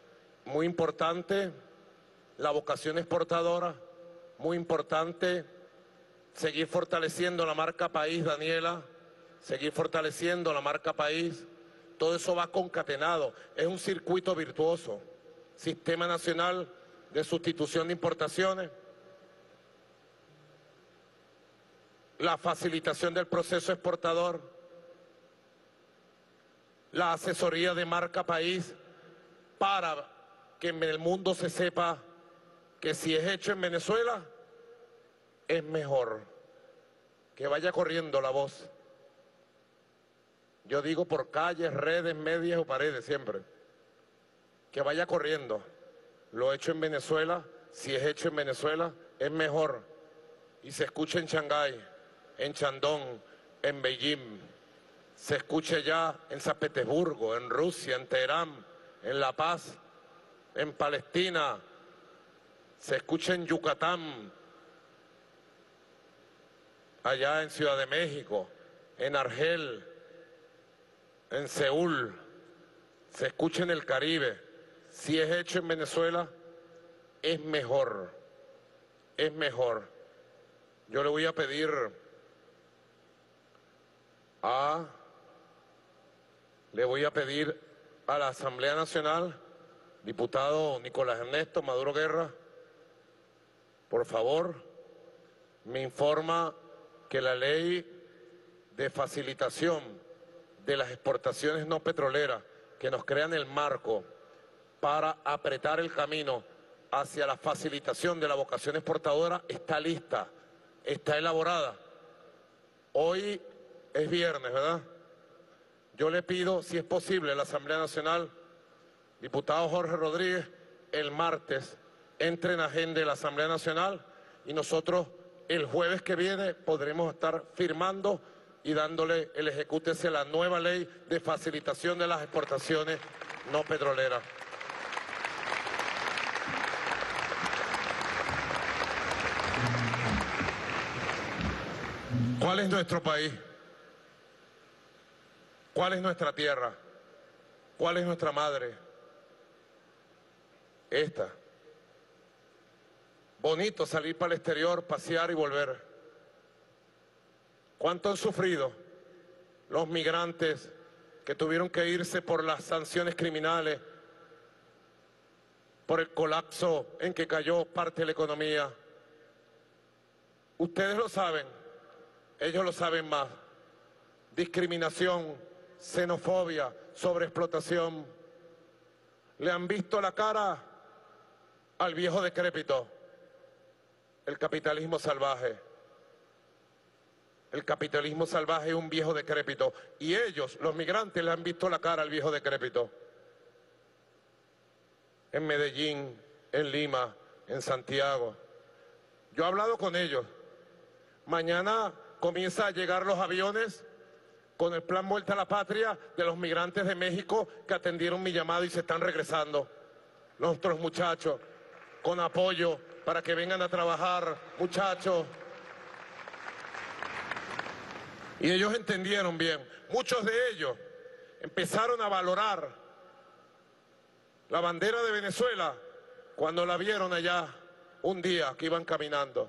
muy importante la vocación exportadora, muy importante seguir fortaleciendo la marca país, Daniela, seguir fortaleciendo la marca país, todo eso va concatenado, es un circuito virtuoso, Sistema Nacional de Sustitución de Importaciones, la facilitación del proceso exportador, la asesoría de marca país para que en el mundo se sepa que si es hecho en Venezuela, es mejor. Que vaya corriendo la voz. Yo digo por calles, redes, medias o paredes siempre. Que vaya corriendo. Lo hecho en Venezuela, si es hecho en Venezuela, es mejor. Y se escucha en Shanghái, en Shandong, en Beijing. Se escuche ya en San Petersburgo, en Rusia, en Teherán, en La Paz, en Palestina. Se escucha en Yucatán, allá en Ciudad de México, en Argel, en Seúl, se escucha en el Caribe. Si es hecho en Venezuela, es mejor, es mejor. Yo le voy a pedir a la Asamblea Nacional, diputado Nicolás Ernesto Maduro Guerra, por favor, me informa que la ley de facilitación de las exportaciones no petroleras que nos crean el marco para apretar el camino hacia la facilitación de la vocación exportadora está lista, está elaborada. Hoy es viernes, ¿verdad? Yo le pido, si es posible, a la Asamblea Nacional, diputado Jorge Rodríguez, el martes entre en agenda de la Asamblea Nacional y nosotros el jueves que viene podremos estar firmando y dándole el ejecute hacia la nueva ley de facilitación de las exportaciones no petroleras. ¿Cuál es nuestro país? ¿Cuál es nuestra tierra? ¿Cuál es nuestra madre? Esta. Bonito salir para el exterior, pasear y volver. ¿Cuánto han sufrido los migrantes que tuvieron que irse por las sanciones criminales, por el colapso en que cayó parte de la economía? Ustedes lo saben, ellos lo saben más. Discriminación, xenofobia, sobreexplotación. Le han visto la cara al viejo decrépito, el capitalismo salvaje. El capitalismo salvaje es un viejo decrépito. Y ellos, los migrantes, le han visto la cara al viejo decrépito. En Medellín, en Lima, en Santiago. Yo he hablado con ellos. Mañana comienza a llegar los aviones con el plan Vuelta a la Patria de los migrantes de México que atendieron mi llamado y se están regresando. Nuestros muchachos, con apoyo para que vengan a trabajar, muchachos. Y ellos entendieron bien. Muchos de ellos empezaron a valorar la bandera de Venezuela cuando la vieron allá un día que iban caminando.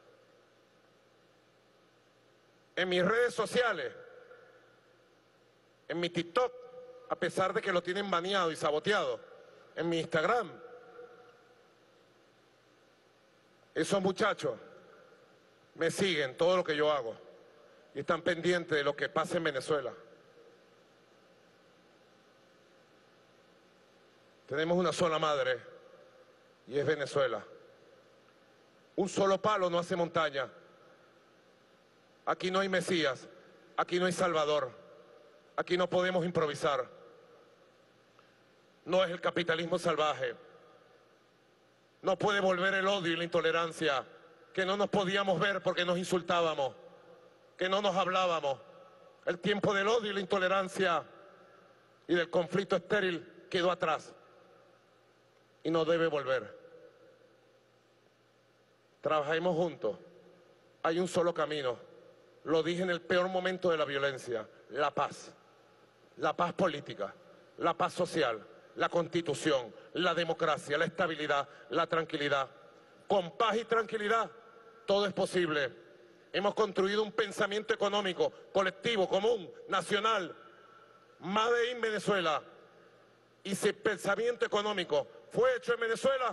En mis redes sociales, en mi TikTok, a pesar de que lo tienen baneado y saboteado, en mi Instagram, esos muchachos me siguen todo lo que yo hago y están pendientes de lo que pasa en Venezuela. Tenemos una sola madre y es Venezuela. Un solo palo no hace montaña. Aquí no hay Mesías, aquí no hay Salvador, aquí no podemos improvisar. No es el capitalismo salvaje. No puede volver el odio y la intolerancia, que no nos podíamos ver porque nos insultábamos, que no nos hablábamos. El tiempo del odio y la intolerancia y del conflicto estéril quedó atrás y no debe volver. Trabajemos juntos. Hay un solo camino. Lo dije en el peor momento de la violencia: la paz. La paz política, la paz social, la Constitución, la democracia, la estabilidad, la tranquilidad. Con paz y tranquilidad todo es posible. Hemos construido un pensamiento económico, colectivo, común, nacional, Made in Venezuela. Y si el pensamiento económico fue hecho en Venezuela,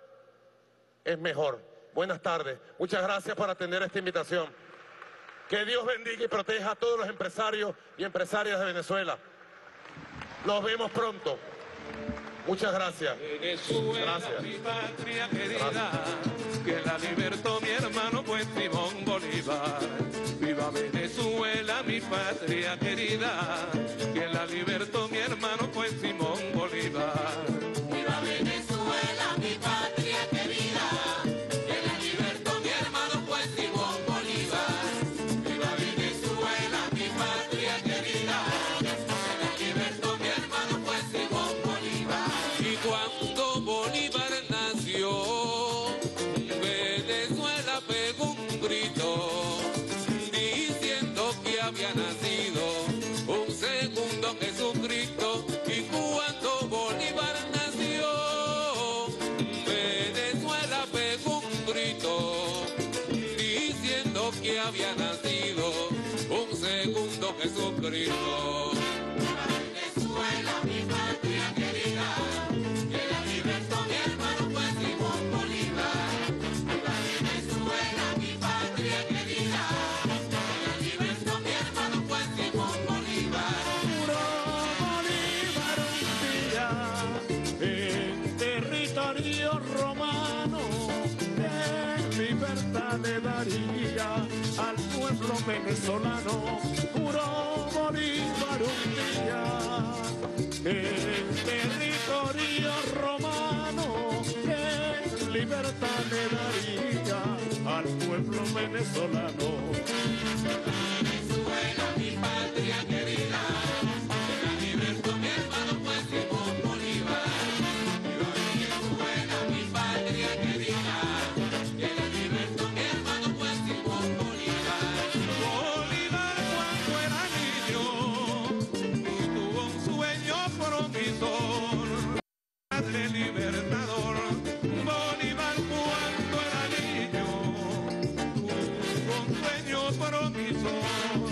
es mejor. Buenas tardes. Muchas gracias por atender esta invitación. Que Dios bendiga y proteja a todos los empresarios y empresarias de Venezuela. Nos vemos pronto. Muchas gracias. Venezuela, Gracias. mi patria querida, que la libertó mi hermano pues Simón Bolívar. Viva Venezuela, mi patria querida, que la libertó mi hermano pues Simón Bolívar. Viva Venezuela, mi patria querida, que la libertó mi hermano pues Simón Bolívar. Viva Venezuela, mi patria querida, que la libertó mi hermano pues Simón Bolívar. Y cuando Bolívar nació, Venezuela pegó un grito, diciendo que había nacido un segundo Jesucristo. Y cuando Bolívar nació, Venezuela pegó un grito, diciendo que había nacido un segundo Jesucristo. Venezuela, mi patria querida, que la libertó mi hermano pues Simón Bolívar. Viva Venezuela, mi patria querida, que la libertó mi hermano pues Simón Bolívar. Bolívar un día en territorio romano, en libertad le daría al pueblo venezolano. Juró Bolívar un día en territorio romano, en libertad le daría al pueblo venezolano. Venezuela, mi patria querida, que la libertó mi hermano pues Simón Bolívar. Viva Venezuela, mi patria querida, que la libertó mi hermano pues Simón Bolívar. Bolívar cuando era niño tuvo un sueño promisor, padre libertador. Bolívar cuando era niño tuvo un sueño promisor.